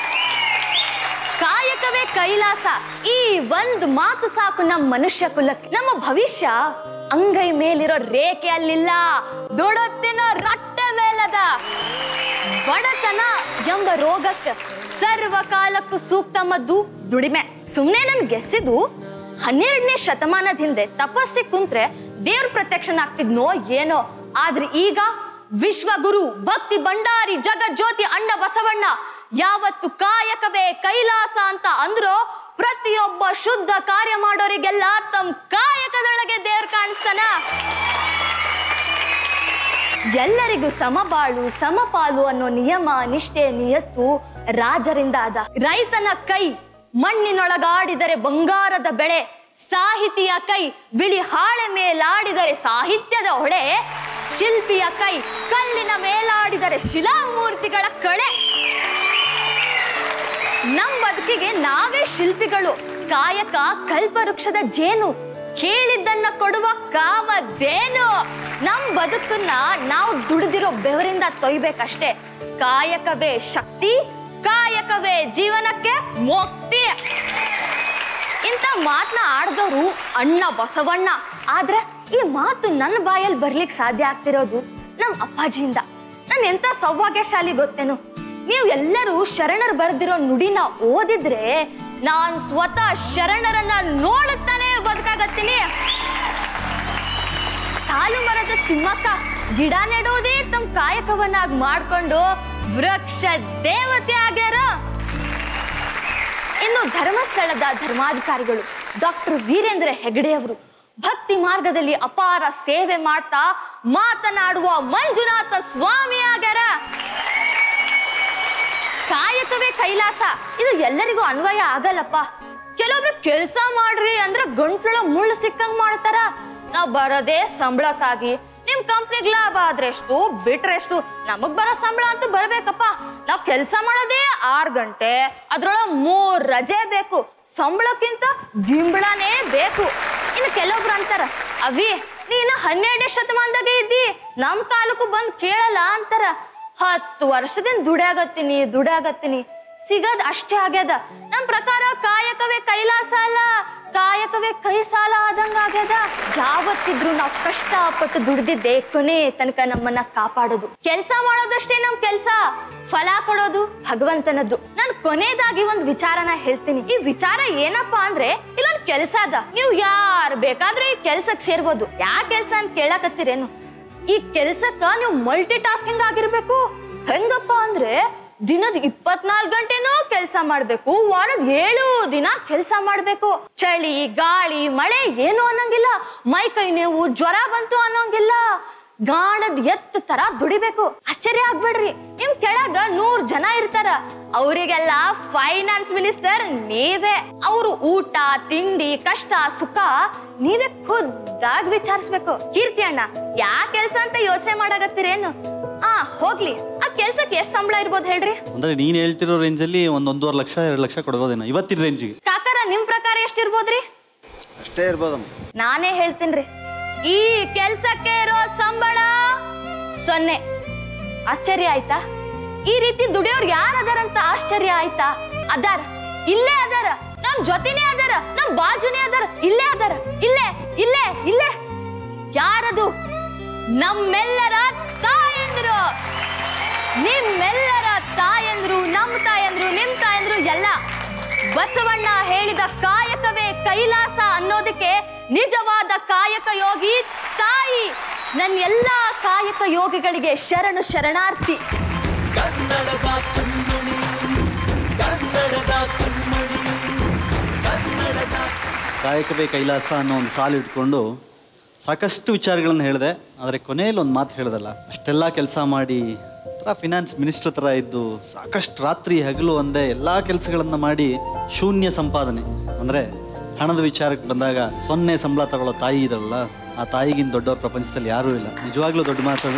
ಕಾಯಕವೇ ಕೈಲಾಸ, ಈ ಒಂದು ಮಾತು ಸಾಕು ನಮ್ಮ ಮನುಷ್ಯ ಕುಲಕ್ಕೆ. ನಮ್ಮ ಭವಿಷ್ಯ ಅಂಗೈ ಮೇಲಿರೋ ರೇಖೆ ಅಲ್ಲಿಲ್ಲ, ದುಡುತ್ತಿನ ರಟ್ಟೆ ಮೇಲದ. ಬಡತನ ಎಂಬ ರೋಗಕ್ಕೆ ಸರ್ವಕಾಲಕ್ಕೂ ಸೂಕ್ತ ಮದ್ದು ದುಡಿಮೆ. ಸುಮ್ನೆ ನನ್ ಗೆಸ್ಸಿದು ಹನ್ನೆರಡನೇ ಶತಮಾನದ ಹಿಂದೆ ತಪಸ್ಸಿ ಕುಂತ್ರೆ ದೇವ್ರ ಪ್ರತ್ಯಕ್ಷನಾಗ್ತಿದ್ನೋ ಏನೋ. ಆದ್ರೆ ಈಗ ವಿಶ್ವಗುರು ಭಕ್ತಿ ಭಂಡಾರಿ ಜಗಜ್ಯೋತಿ ಅಣ್ಣ ಬಸವಣ್ಣ ಯಾವತ್ತು ಕಾಯಕವೇ ಕೈಲಾಸ ಅಂತ ಅಂದ್ರೋ ಪ್ರತಿಯೊಬ್ಬ ಶುದ್ಧ ಕಾರ್ಯ ಮಾಡೋರಿಗೆಲ್ಲ ತಮ್ಮ ಕಾಯಕದೊಳಗೆ ದೇವ್ರು ಕಾಣಿಸ್ತಾನ. ಎಲ್ಲರಿಗೂ ಸಮಬಾಳು ಸಮಪಾಲು ಅನ್ನೋ ನಿಯಮ ನಿಷ್ಠೆ ನಿಯತ್ತು ರಾಜರಿಂದ ಆದ. ರೈತನ ಕೈ ಮಣ್ಣಿನೊಳಗಾಡಿದರೆ ಬಂಗಾರದ ಬೆಳೆ, ಸಾಹಿತಿಯ ಕೈ ಬಿಳಿ ಹಾಳೆ ಮೇಲಾಡಿದರೆ ಸಾಹಿತ್ಯದ ಹೊಳೆ, ಶಿಲ್ಪಿಯ ಕೈ ಕಲ್ಲಿನ ಮೇಲಾಡಿದರೆ ಶಿಲಾಮೂರ್ತಿಗಳ ಕಳೆ. ನಮ್ ಬದುಕಿಗೆ ನಾವೇ ಶಿಲ್ಪಿಗಳು. ಕಾಯಕ ಕಲ್ಪವೃಕ್ಷದ ಜೇನು, ಕೇಳಿದ್ದನ್ನ ಕೊಡುವ ಕಾಮಧೇನು. ನಮ್ ಬದುಕನ್ನ ನಾವು ದುಡಿದಿರೋ ಬೆವರಿಂದ ತೊಯ್ಬೇಕಷ್ಟೇ. ಕಾಯಕವೇ ಶಕ್ತಿ, ಕಾಯಕವೇ ಜೀವನಕ್ಕೆ ಮುಕ್ತಿ. ಇಂಥ ಮಾತನ್ನ ಆಡ್ದವ್ರು ಅಣ್ಣ ಬಸವಣ್ಣ. ಆದ್ರೆ ಈ ಮಾತು ನನ್ನ ಬಾಯಲ್ಲಿ ಬರ್ಲಿಕ್ಕೆ ಸಾಧ್ಯ ಆಗ್ತಿರೋದು ನಮ್ ಅಪ್ಪಾಜಿಯಿಂದ. ನಾನು ಎಂತ ಸೌಭಾಗ್ಯಶಾಲಿ ಗೊತ್ತೇನು? ನೀವು ಎಲ್ಲರೂ ಶರಣರು ಬರೆದಿರೋ ನುಡಿನ ಓದಿದ್ರೆ ನಾನ್ ಸ್ವತಃ ಶರಣರನ್ನ ನೋಡುತ್ತಾನೆ ಬದುಕಾಗತ್ತೀನಿ. ಸಾಲು ಮರದ ತಿಮ್ಮಕ್ಕ ಗಿಡ ನೆಡೋದೇ ತಮ್ಮ ಕಾಯಕವನ್ನಾಗಿ ಮಾಡ್ಕೊಂಡು ವೃಕ್ಷ ದೇವತೆ ಆಗ್ಯಾರ. ಇನ್ನು ಧರ್ಮಸ್ಥಳದ ಧರ್ಮಾಧಿಕಾರಿಗಳು ಡಾಕ್ಟರ್ ವೀರೇಂದ್ರ ಹೆಗಡೆ ಅವರು ಭಕ್ತಿ ಮಾರ್ಗದಲ್ಲಿ ಅಪಾರ ಸೇವೆ ಮಾಡ್ತಾ ಮಾತನಾಡುವ ಮಂಜುನಾಥ ಸ್ವಾಮಿ ಆಗ್ಯಾರ. ಕಾಯಕವೇ ಕೈಲಾಸ ಇದು ಎಲ್ಲರಿಗೂ ಅನ್ವಯ ಆಗಲ್ಲಪ್ಪ. ಕೆಲವೊಬ್ರು ಕೆಲ್ಸ ಮಾಡ್ರಿ ಅಂದ್ರೆ ಗಂಟ್ಲೊಳ ಮುಳ್ಳು ಸಿಕ್ಕಂಗ್ ಮಾಡ್ತಾರ. ನಾವ್ ಬರೋದೇ ಸಂಬಳಕ್ಕಾಗಿ. ನಿಮ್ ಕಂಪ್ನಿಗ್ ಲಾಭ ಆದ್ರೆಷ್ಟು ಬಿಟ್ರೆಷ್ಟು, ನಮಗ್ ಬರೋ ಸಂಬಳ ಅಂತೂ ಬರ್ಬೇಕಪ್ಪ. ನಾವ್ ಕೆಲ್ಸ ಮಾಡೋದೇ ಆರ್ ಗಂಟೆ, ಅದ್ರೊಳಗೆ ಮೂರ್ ರಜೆ ಬೇಕು. ಸಂಬಳಕ್ಕಿಂತ ಗಿಂಬಳನೇ ಬೇಕು. ಇನ್ನು ಕೆಲವೊಬ್ರು ಅಂತಾರ, ಅವಿ ನೀನು ಹನ್ನೆರಡನೇ ಶತಮಾನದಾಗೆ ಇದ್ದಿ, ನಮ್ ಕಾಲಕ್ಕೂ ಬಂದ್ ಕೇಳಲ್ಲ ಅಂತಾರ. ಹತ್ತು ವರ್ಷದಿಂದ ದುಡ್ಯಾಗತ್ತೀನಿ ದುಡ್ಯಾಗತ್ತೀನಿ ಸಿಗದ್ ಅಷ್ಟೇ ಆಗ್ಯದ. ನಮ್ ಪ್ರಕಾರ ಕಾಯಕವೇ ಕೈಲಾಸ ಅಲ್ಲ, ಕಾಯಕವೇ ಕೈ ಸಾಲ ಆದಂಗ ಆಗ್ಯದ. ಯಾವತ್ತಿದ್ರು ನಾವು ಕಷ್ಟಪಟ್ಟು ದುಡ್ದಿದ್ದೆ ಕೊನೆ ತನಕ ನಮ್ಮನ್ನ ಕಾಪಾಡೋದು. ಕೆಲ್ಸ ಮಾಡೋದಷ್ಟೇ ನಮ್ ಕೆಲ್ಸ, ಫಲ ಕೊಡೋದು ಭಗವಂತನದ್ದು. ನಾನು ಕೊನೆಯದಾಗಿ ಒಂದ್ ವಿಚಾರನ ಹೇಳ್ತೀನಿ. ಈ ವಿಚಾರ ಏನಪ್ಪಾ ಅಂದ್ರೆ, ಇಲ್ಲೊಂದ್ ಕೆಲ್ಸ ಅದ, ನೀವು ಯಾರು ಬೇಕಾದ್ರೂ ಈ ಕೆಲ್ಸಕ್ ಸೇರ್ಬೋದು. ಯಾ ಕೆಲ್ಸ ಅಂತ ಕೇಳಕತ್ತೀರೇನು? ಈ ಕೆಲ್ಸಕ್ಕ ನೀವು ಮಲ್ಟಿ ಟಾಸ್ಕಿಂಗ್ ಆಗಿರ್ಬೇಕು. ಹೆಂಗಪ್ಪ ಅಂದ್ರೆ ದಿನದ ಇಪ್ಪತ್ನಾಲ್ಕು ಗಂಟೆನೂ ಕೆಲಸ ಮಾಡ್ಬೇಕು, ವಾರದ ಏಳು ದಿನ ಕೆಲಸ ಮಾಡ್ಬೇಕು. ಚಳಿ ಗಾಳಿ ಮಳೆ ಏನು ಅನ್ನಂಗಿಲ್ಲ, ಮೈ ಕೈ ನೋವು ಜ್ವರ ಬಂತು ಅನ್ನೋಂಗಿಲ್ಲ. ಗಾಣದ ಎತ್ತ ತರ ದುಡಿಬೇಕು. ಆಶ್ಚರ್ಯ ಆಗ್ಬೇಡ್ರಿ, ನಿಮ್ ಕೆಳಗ ನೂರ್ ಜನ ಇರ್ತಾರ, ಅವರಿಗೆಲ್ಲ ಫೈನಾನ್ಸ್ ಮಿನಿಸ್ಟರ್ ನೀವೇ. ಅವರು ಊಟ ತಿಂಡಿ ಕಷ್ಟ ಸುಖ ನೀವೇ ಖುದ್ದಾಗಿ ವಿಚಾರಿಸ್ಬೇಕು. ಕೀರ್ತಿ ಅಣ್ಣ ಯಾ ಕೆಲ್ಸ ಅಂತ ಯೋಚನೆ ಮಾಡಾಕತ್ತೀರೇನು? ಆ ಹೋಗ್ಲಿ, ಆ ಕೆಲ್ಸಕ್ಕೆ ಎಷ್ಟ್ ಸಂಬಳ ಇರ್ಬೋದು ಹೇಳ್ರಿ? ಅಂದ್ರೆ ನೀನ್ ಹೇಳ್ತಿರೋ ರೇಂಜ್ ಅಲ್ಲಿ ಒಂದ್ ಒಂದೂವರೆ ಲಕ್ಷ ಎರಡು ಲಕ್ಷ ಕೊಡ್ಬೋದೇನ ಇವತ್ತಿನ ರೇಂಜಿಗೆ? ಕಾಕಾರ ನಿಮ್ ಪ್ರಕಾರ ಎಷ್ಟಿರ್ಬೋದ್ರಿ? ಅಷ್ಟೇ ಇರ್ಬೋದಮ್ಮ. ನಾನೇ ಹೇಳ್ತೀನ್ರಿ, ಈ ಕೆಲ್ಸಕ್ಕೆ ಇರೋ ಸಂಬಳ ಸೊನ್ನೆ. ಆಶ್ಚರ್ಯ ಆಯ್ತಾ? ಈ ರೀತಿ ದುಡಿಯೋರ್ ಯಾರ ಅದಾರಂತ ಆಶ್ಚರ್ಯ ಆಯ್ತಾ? ಅದಾರ, ಇಲ್ಲೇ ಅದಾರ, ನಮ್ ಜೊತೆನೇ ಅದಾರ, ನಮ್ ಬಾಜುನೇ ಅದಾರ, ಇಲ್ಲೇ ಅದಾರ, ಇಲ್ಲೇ ಇಲ್ಲೇ ಇಲ್ಲೇ. ಯಾರದು? ನಮ್ಮೆಲ್ಲರ ತಾಯಂದ್ರು. ನಿಮ್ಮೆಲ್ಲರ ತಾಯಂದ್ರು, ನಮ್ ತಾಯಂದ್ರು, ನಿಮ್ ತಾಯಂದ್ರು ಎಲ್ಲ. ಬಸವಣ್ಣ ಹೇಳಿದ ಕಾಯಕವೇ ಕೈಲಾಸ ಅನ್ನೋದಕ್ಕೆ ನಿಜವಾದ ಕಾಯಕ ಯೋಗಿ ತಾಯಿ. ನನ್ನ ಎಲ್ಲ ಕಾಯಕ ಯೋಗಿಗಳಿಗೆ ಶರಣು ಶರಣಾರ್ಥಿ. ಕಾಯಕವೇ ಕೈಲಾಸ ಅನ್ನೋ ಒಂದು ಸಾಲು ಇಟ್ಕೊಂಡು ಸಾಕಷ್ಟು ವಿಚಾರಗಳನ್ನು ಹೇಳಿದೆ. ಆದರೆ ಕೊನೆಯಲ್ಲಿ ಒಂದು ಮಾತು ಹೇಳ್ದಲ್ಲ, ಅಷ್ಟೆಲ್ಲ ಕೆಲಸ ಮಾಡಿ ಥರ ಫಿನಾನ್ಸ್ ಮಿನಿಸ್ಟರ್ ಥರ ಇದ್ದು ಸಾಕಷ್ಟು ರಾತ್ರಿ ಹಗಲು ಒಂದೇ ಎಲ್ಲ ಕೆಲಸಗಳನ್ನು ಮಾಡಿ ಶೂನ್ಯ ಸಂಪಾದನೆ. ಅಂದರೆ ಹಣದ ವಿಚಾರಕ್ಕೆ ಬಂದಾಗ ಸೊನ್ನೆ ಸಂಬಳ ತಗೊಳ್ಳೋ ತಾಯಿ ಇದಲ್ಲ, ಆ ತಾಯಿಗಿಂತ ದೊಡ್ಡವ್ರ ಪ್ರಪಂಚದಲ್ಲಿ ಯಾರೂ ಇಲ್ಲ. ನಿಜವಾಗ್ಲೂ ದೊಡ್ಡ ಮಾತದು.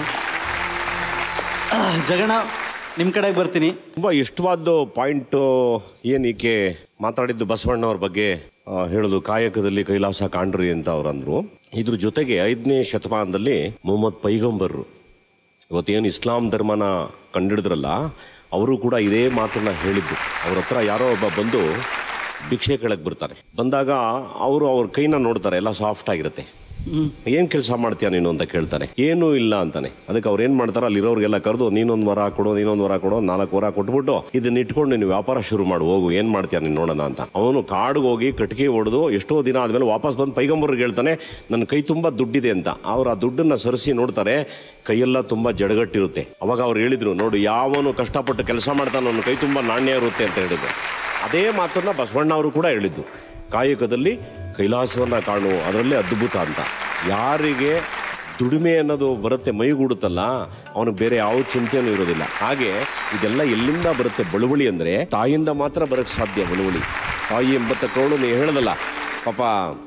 ಜಗಣ, ನಿಮ್ಮ ಕಡೆಗೆ ಬರ್ತೀನಿ. ತುಂಬ ಇಷ್ಟವಾದ ಪಾಯಿಂಟು ಏನಕ್ಕೆ ಮಾತಾಡಿದ್ದು ಬಸವಣ್ಣವ್ರ ಬಗ್ಗೆ ಹೇಳೋದು, ಕಾಯಕದಲ್ಲಿ ಕೈಲಾಸ ಕಾಣ್ರಿ ಅಂತ ಅವ್ರು ಅಂದರು. ಇದ್ರ ಜೊತೆಗೆ ಐದನೇ ಶತಮಾನದಲ್ಲಿ ಮೊಹಮ್ಮದ್ ಪೈಗಂಬರ್ರು ಇವತ್ತೇನು ಇಸ್ಲಾಂ ಧರ್ಮನ ಕಂಡಿಡಿದ್ರಲ್ಲ, ಅವರು ಕೂಡ ಇದೇ ಮಾತನ್ನ ಹೇಳಿದ್ದು. ಅವ್ರ ಹತ್ರ ಯಾರೋ ಒಬ್ಬ ಬಂದು ಭಿಕ್ಷೆ ಕೇಳಕ್ಕೆ ಬರ್ತಾರೆ. ಬಂದಾಗ ಅವರು ಅವ್ರ ಕೈನ ನೋಡ್ತಾರೆ, ಎಲ್ಲ ಸಾಫ್ಟ್ ಆಗಿರುತ್ತೆ. ಏನ್ ಕೆಲಸ ಮಾಡ್ತೀಯ ನೀನು ಅಂತ ಕೇಳ್ತಾನೆ. ಏನೂ ಇಲ್ಲ ಅಂತಾನೆ. ಅದಕ್ಕೆ ಅವ್ರು ಏನ್ ಮಾಡ್ತಾರೆ, ಅಲ್ಲಿರೋರಿಗೆಲ್ಲ ಕರೆದು ನೀನೊಂದು ವರ ಕೊಡೋ ನೀನೊಂದು ವರ ಕೊಡೋ ನಾಲ್ಕು ವರ ಕೊಟ್ಬಿಟ್ಟು ಇದನ್ನ ಇಟ್ಕೊಂಡು ನೀನು ವ್ಯಾಪಾರ ಶುರು ಮಾಡು, ಹೋಗು ಏನ್ ಮಾಡ್ತೀಯ ನೀನು ನೋಡೋಣ ಅಂತ. ಅವನು ಕಾಡಿಗೆ ಹೋಗಿ ಕಟ್ಗೆ ಹೊಡೆದು ಎಷ್ಟೋ ದಿನ ಆದ್ಮೇಲೆ ವಾಪಸ್ ಬಂದು ಪೈಗಂಬರ್ಗೆ ಹೇಳ್ತಾನೆ ನನ್ನ ಕೈ ತುಂಬಾ ದುಡ್ಡಿದೆ ಅಂತ. ಅವ್ರು ಆ ದುಡ್ಡನ್ನ ಸರಿಸಿ ನೋಡ್ತಾರೆ, ಕೈಯೆಲ್ಲ ತುಂಬಾ ಜಡಗಟ್ಟಿರುತ್ತೆ. ಅವಾಗ ಅವ್ರು ಹೇಳಿದ್ರು, ನೋಡು ಯಾವನು ಕಷ್ಟಪಟ್ಟು ಕೆಲಸ ಮಾಡ್ತಾನೆ ಅವನ ಕೈ ತುಂಬಾ ನಾಣ್ಯ ಇರುತ್ತೆ ಅಂತ ಹೇಳಿದ್ರು. ಅದೇ ಮಾತನ್ನ ಬಸವಣ್ಣ ಅವರು ಕೂಡ ಹೇಳಿದ್ದು, ಕಾಯಕದಲ್ಲಿ ಕೈಲಾಸವನ್ನ ಕಾಣು, ಅದರಲ್ಲೇ ಅದ್ಭುತ ಅಂತ. ಯಾರಿಗೆ ದುಡಿಮೆ ಅನ್ನೋದು ಬರುತ್ತೆ, ಮೈಗೂಡುತ್ತಲ್ಲ, ಅವನಿಗೆ ಬೇರೆ ಯಾವ ಚಿಂತೆನೂ ಇರೋದಿಲ್ಲ. ಹಾಗೆ ಇದೆಲ್ಲ ಎಲ್ಲಿಂದ ಬರುತ್ತೆ ಬಳುವಳಿ ಅಂದರೆ ತಾಯಿಯಿಂದ ಮಾತ್ರ ಬರೋಕ್ಕೆ ಸಾಧ್ಯ ಬಳುವಳಿ. ತಾಯಿ ಎಂಬತ್ತ ಕರೋಡು ನೀವು ಹೇಳೋದಲ್ಲ, ಪಾಪ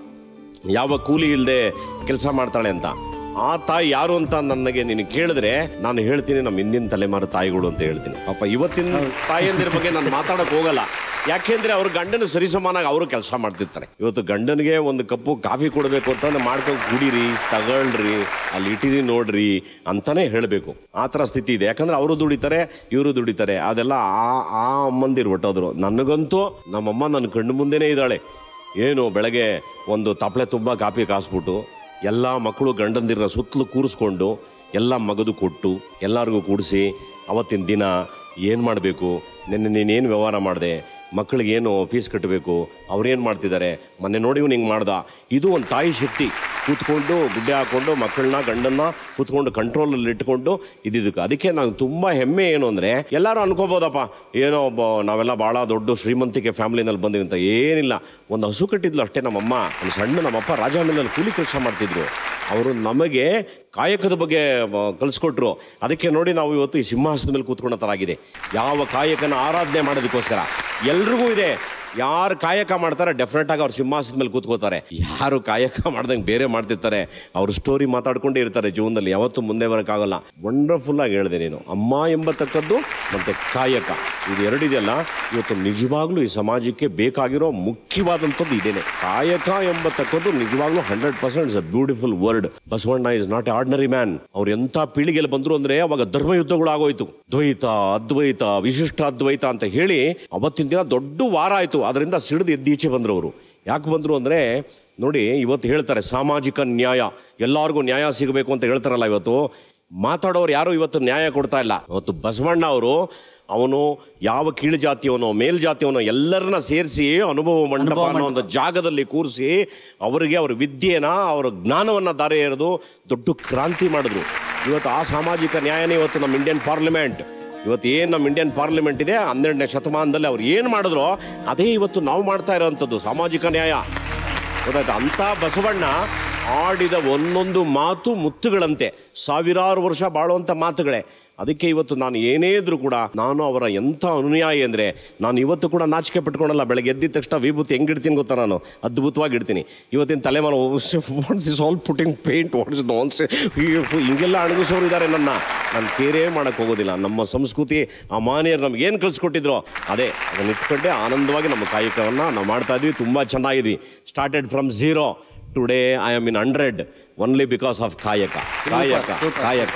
ಯಾವ ಕೂಲಿ ಇಲ್ಲದೆ ಕೆಲಸ ಮಾಡ್ತಾಳೆ ಅಂತ. ಆ ತಾಯಿ ಯಾರು ಅಂತ ನನಗೆ ನೀನು ಕೇಳಿದ್ರೆ ನಾನು ಹೇಳ್ತೀನಿ ನಮ್ಮ ಹಿಂದಿನ ತಲೆಮಾರು ತಾಯಿಗಳು ಅಂತ ಹೇಳ್ತೀನಿ. ಪಾಪ ಇವತ್ತಿನ ತಾಯಿಯಂದಿರ ಬಗ್ಗೆ ನಾನು ಮಾತಾಡೋಕೆ ಹೋಗಲ್ಲ. ಯಾಕೆಂದ್ರೆ ಅವ್ರ ಗಂಡನ ಸರಿಸಮಾನಾಗಿ ಅವರು ಕೆಲಸ ಮಾಡ್ತಿರ್ತಾರೆ. ಇವತ್ತು ಗಂಡನಿಗೆ ಒಂದು ಕಪ್ಪು ಕಾಫಿ ಕೊಡಬೇಕು ಅಂತಂದ್ರೆ ಮಾಡ್ಕೊಂಡು ಕುಡೀರಿ, ತಗೊಳ್ರಿ, ಅಲ್ಲಿ ಇಟ್ಟಿದೀನಿ ನೋಡ್ರಿ ಅಂತಾನೆ ಹೇಳಬೇಕು. ಆ ಥರ ಸ್ಥಿತಿ ಇದೆ. ಯಾಕಂದ್ರೆ ಅವರು ದುಡಿತಾರೆ, ಇವರು ದುಡಿತಾರೆ. ಅದೆಲ್ಲ ಆ ಆ ಅಮ್ಮಂದಿರು ಹೊಟ್ಟೋದ್ರು. ನನಗಂತೂ ನಮ್ಮಮ್ಮ ನನ್ನ ಕಣ್ಣು ಮುಂದೆನೇ ಇದ್ದಾಳೆ. ಏನು ಬೆಳಗ್ಗೆ ಒಂದು ತಪ್ಪಲೆ ತುಂಬ ಕಾಫಿ ಕಾಸ್ಬಿಟ್ಟು ಎಲ್ಲ ಮಕ್ಕಳು ಗಂಡಂದಿರ ಸುತ್ತಲೂ ಕೂರಿಸ್ಕೊಂಡು ಎಲ್ಲ ಮಗದು ಕೊಟ್ಟು ಎಲ್ಲರಿಗೂ ಕೂಡಿಸಿ ಅವತ್ತಿನ ದಿನ ಏನು ಮಾಡಬೇಕು, ನಿನ್ನೆ ನೀನೇನು ವ್ಯವಹಾರ ಮಾಡಿದೆ, ಮಕ್ಕಳಿಗೇನು ಫೀಸ್ ಕಟ್ಟಬೇಕು, ಅವ್ರೇನು ಮಾಡ್ತಿದ್ದಾರೆ, ಮೊನ್ನೆ ನೋಡಿ ಇವ್ನು ಹಿಂಗೆ ಮಾಡ್ದ. ಇದು ಒಂದು ತಾಯಿ ಶಕ್ತಿ. ಕೂತ್ಕೊಂಡು ಗುಡ್ಡೆ ಹಾಕ್ಕೊಂಡು ಮಕ್ಕಳನ್ನ ಗಂಡನ್ನ ಕೂತ್ಕೊಂಡು ಕಂಟ್ರೋಲಲ್ಲಿ ಇಟ್ಕೊಂಡು ಇದ್ದಿದ್ದಕ್ಕೆ. ಅದಕ್ಕೆ ನಾನು ತುಂಬ ಹೆಮ್ಮೆ ಏನು ಅಂದರೆ, ಎಲ್ಲರೂ ಅನ್ಕೋಬೋದಪ್ಪ ಏನೋ ಒಬ್ಬ ನಾವೆಲ್ಲ ಭಾಳ ದೊಡ್ಡ ಶ್ರೀಮಂತಿಕೆ ಫ್ಯಾಮಿಲಿನಲ್ಲಿ ಬಂದಿವಿ ಅಂತ. ಏನಿಲ್ಲ, ಒಂದು ಹಸು ಕಟ್ಟಿದ್ಲು ಅಷ್ಟೇ ನಮ್ಮಮ್ಮ. ಒಂದು ಸಣ್ಣ ನಮ್ಮಪ್ಪ ರಾಜಮನೆಯಲ್ಲಿ ಕೂಲಿ ಕೆಲಸ ಮಾಡ್ತಿದ್ರು. ಅವರು ನಮಗೆ ಕಾಯಕದ ಬಗ್ಗೆ ಕಲಿಸ್ಕೊಟ್ರು. ಅದಕ್ಕೆ ನೋಡಿ ನಾವು ಇವತ್ತು ಈ ಸಿಂಹಾಸನದ ಮೇಲೆ ಕೂತ್ಕೊಳ್ಳೋ ಥರ ಆಗಿದೆ. ಯಾವ ಕಾಯಕನ ಆರಾಧನೆ ಮಾಡೋದಕ್ಕೋಸ್ಕರ ಎಲ್ರಿಗೂ ಇದೆ. ಯಾರು ಕಾಯಕ ಮಾಡ್ತಾರೆ ಡೆಫಿನೆಟ್ ಆಗಿ ಅವ್ರು ಸಿಂಹಾಸನದ ಮೇಲೆ ಕೂತ್ಕೋತಾರೆ. ಯಾರು ಕಾಯಕ ಮಾಡ್ದಂಗೆ ಬೇರೆ ಮಾಡ್ತಿರ್ತಾರೆ, ಅವ್ರ ಸ್ಟೋರಿ ಮಾತಾಡ್ಕೊಂಡೇ ಇರ್ತಾರೆ ಜೀವನದಲ್ಲಿ, ಯಾವತ್ತೂ ಮುಂದೆ ಬರೋಕ್ಕಾಗಲ್ಲ. ವಂಡರ್ಫುಲ್ ಆಗಿ ಹೇಳಿದೆ ನೀನು. ಅಮ್ಮ ಎಂಬತಕ್ಕದ್ದು ಮತ್ತು ಕಾಯಕ ಇದು ಎರಡಿದೆಯಲ್ಲ, ಇವತ್ತು ನಿಜವಾಗ್ಲೂ ಈ ಸಮಾಜಕ್ಕೆ ಬೇಕಾಗಿರೋ ಮುಖ್ಯವಾದಂಥದ್ದು ಇದೇನೆ. ಕಾಯಕ ಎಂಬತಕ್ಕದ್ದು ನಿಜವಾಗ್ಲೂ hundred percent is a beautiful word. Basavanna is not a ordinary man. ಅವ್ರು ಎಂಥ ಪೀಳಿಗೆಯಲ್ಲಿ ಬಂದ್ರು ಅಂದ್ರೆ ಅವಾಗ ಧರ್ಮ ಯುದ್ಧಗಳು ಆಗೋಯ್ತು. ದ್ವೈತ, ಅದ್ವೈತ, ವಿಶಿಷ್ಟ ಅದ್ವೈತ ಅಂತ ಹೇಳಿ ಅವತ್ತಿನ ದಿನ ದೊಡ್ಡ ವಾರ ಆಯ್ತು. ಅದರಿಂದ ಸಿಡಿದು ಎದ್ದೀಚೆ ಬಂದ್ರು ಅವರು. ಯಾಕೆ ಬಂದ್ರು ಅಂದ್ರೆ ನೋಡಿ, ಇವತ್ತು ಹೇಳ್ತಾರೆ ಸಾಮಾಜಿಕ ನ್ಯಾಯ, ಎಲ್ಲರಿಗೂ ನ್ಯಾಯ ಸಿಗಬೇಕು ಅಂತ ಹೇಳ್ತಾರಲ್ಲ. ಇವತ್ತು ಮಾತಾಡೋರು ಯಾರು ಇವತ್ತು ನ್ಯಾಯ ಕೊಡ್ತಾ ಇಲ್ಲ. ಇವತ್ತು ಬಸವಣ್ಣ ಅವರು ಅವನು ಯಾವ ಕೀಳು ಜಾತಿಯವನೋ ಮೇಲ್ ಜಾತಿಯವನೋ ಎಲ್ಲರನ್ನ ಸೇರಿಸಿ ಅನುಭವ ಮಂಟಪ ಅನ್ನೋ ಒಂದು ಜಾಗದಲ್ಲಿ ಕೂರಿಸಿ ಅವರಿಗೆ ಅವ್ರ ವಿದ್ಯೆನ ಅವ್ರ ಜ್ಞಾನವನ್ನು ದಾರಿ ಎರೆದು ದೊಡ್ಡ ಕ್ರಾಂತಿ ಮಾಡಿದ್ರು. ಇವತ್ತು ಆ ಸಾಮಾಜಿಕ ನ್ಯಾಯನೇ ಇವತ್ತು ನಮ್ಮ ಇಂಡಿಯನ್ ಪಾರ್ಲಿಮೆಂಟ್. ಇವತ್ತು ಏನು ನಮ್ಮ ಇಂಡಿಯನ್ ಪಾರ್ಲಿಮೆಂಟ್ ಇದೆ, ಹನ್ನೆರಡನೇ ಶತಮಾನದಲ್ಲಿ ಅವ್ರು ಏನು ಮಾಡಿದ್ರು ಅದೇ ಇವತ್ತು ನಾವು ಮಾಡ್ತಾ ಇರೋವಂಥದ್ದು ಸಾಮಾಜಿಕ ನ್ಯಾಯ. ಗೊತ್ತಾಯ್ತು? ಅಂಥ ಬಸವಣ್ಣ ಆಡಿದ ಒಂದೊಂದು ಮಾತು ಮುತ್ತುಗಳಂತೆ, ಸಾವಿರಾರು ವರ್ಷ ಬಾಳುವಂಥ ಮಾತುಗಳೇ. ಅದಕ್ಕೆ ಇವತ್ತು ನಾನು ಏನೇ ಇದ್ರೂ ಕೂಡ ನಾನು ಅವರ ಎಂಥ ಅನುಯಾಯಿ ಅಂದರೆ ನಾನು ಇವತ್ತು ಕೂಡ ನಾಚಿಕೆ ಪಟ್ಕೊಳಲ್ಲ. ಬೆಳಗ್ಗೆ ಎದ್ದಿದ ತಕ್ಷಣ ವಿಭೂತಿ ಹೆಂಗೆ ಇಡ್ತೀನಿ ಗೊತ್ತಾ, ನಾನು ಅದ್ಭುತವಾಗಿ ಇಡ್ತೀನಿ. ಇವತ್ತಿನ ತಲೆಮಾರು what's is all putting paint, what's ನಾನ್ಸ್, ಹಿಂಗೆಲ್ಲ ಅಣಗಿಸೋರು ಇದ್ದಾರೆ. ನನ್ನ ನಾನು ಕೇರೇ ಮಾಡೋಕ್ಕೆ ಹೋಗೋದಿಲ್ಲ. ನಮ್ಮ ಸಂಸ್ಕೃತಿ ಆ ಮಾನ್ಯರು ನಮ್ಗೆ ಏನು ಕಲಿಸ್ಕೊಟ್ಟಿದ್ರು ಅದೇ ಅದನ್ನು ಇಟ್ಕೊಂಡೆ ಆನಂದವಾಗಿ ನಮ್ಮ ಕಾಯಕವನ್ನು ನಾವು ಮಾಡ್ತಾ ಇದ್ವಿ. ತುಂಬ ಚೆನ್ನಾಗಿದ್ವಿ. Started from zero, today I am in hundred only because of kayaka kayaka ಕಾಯಕ.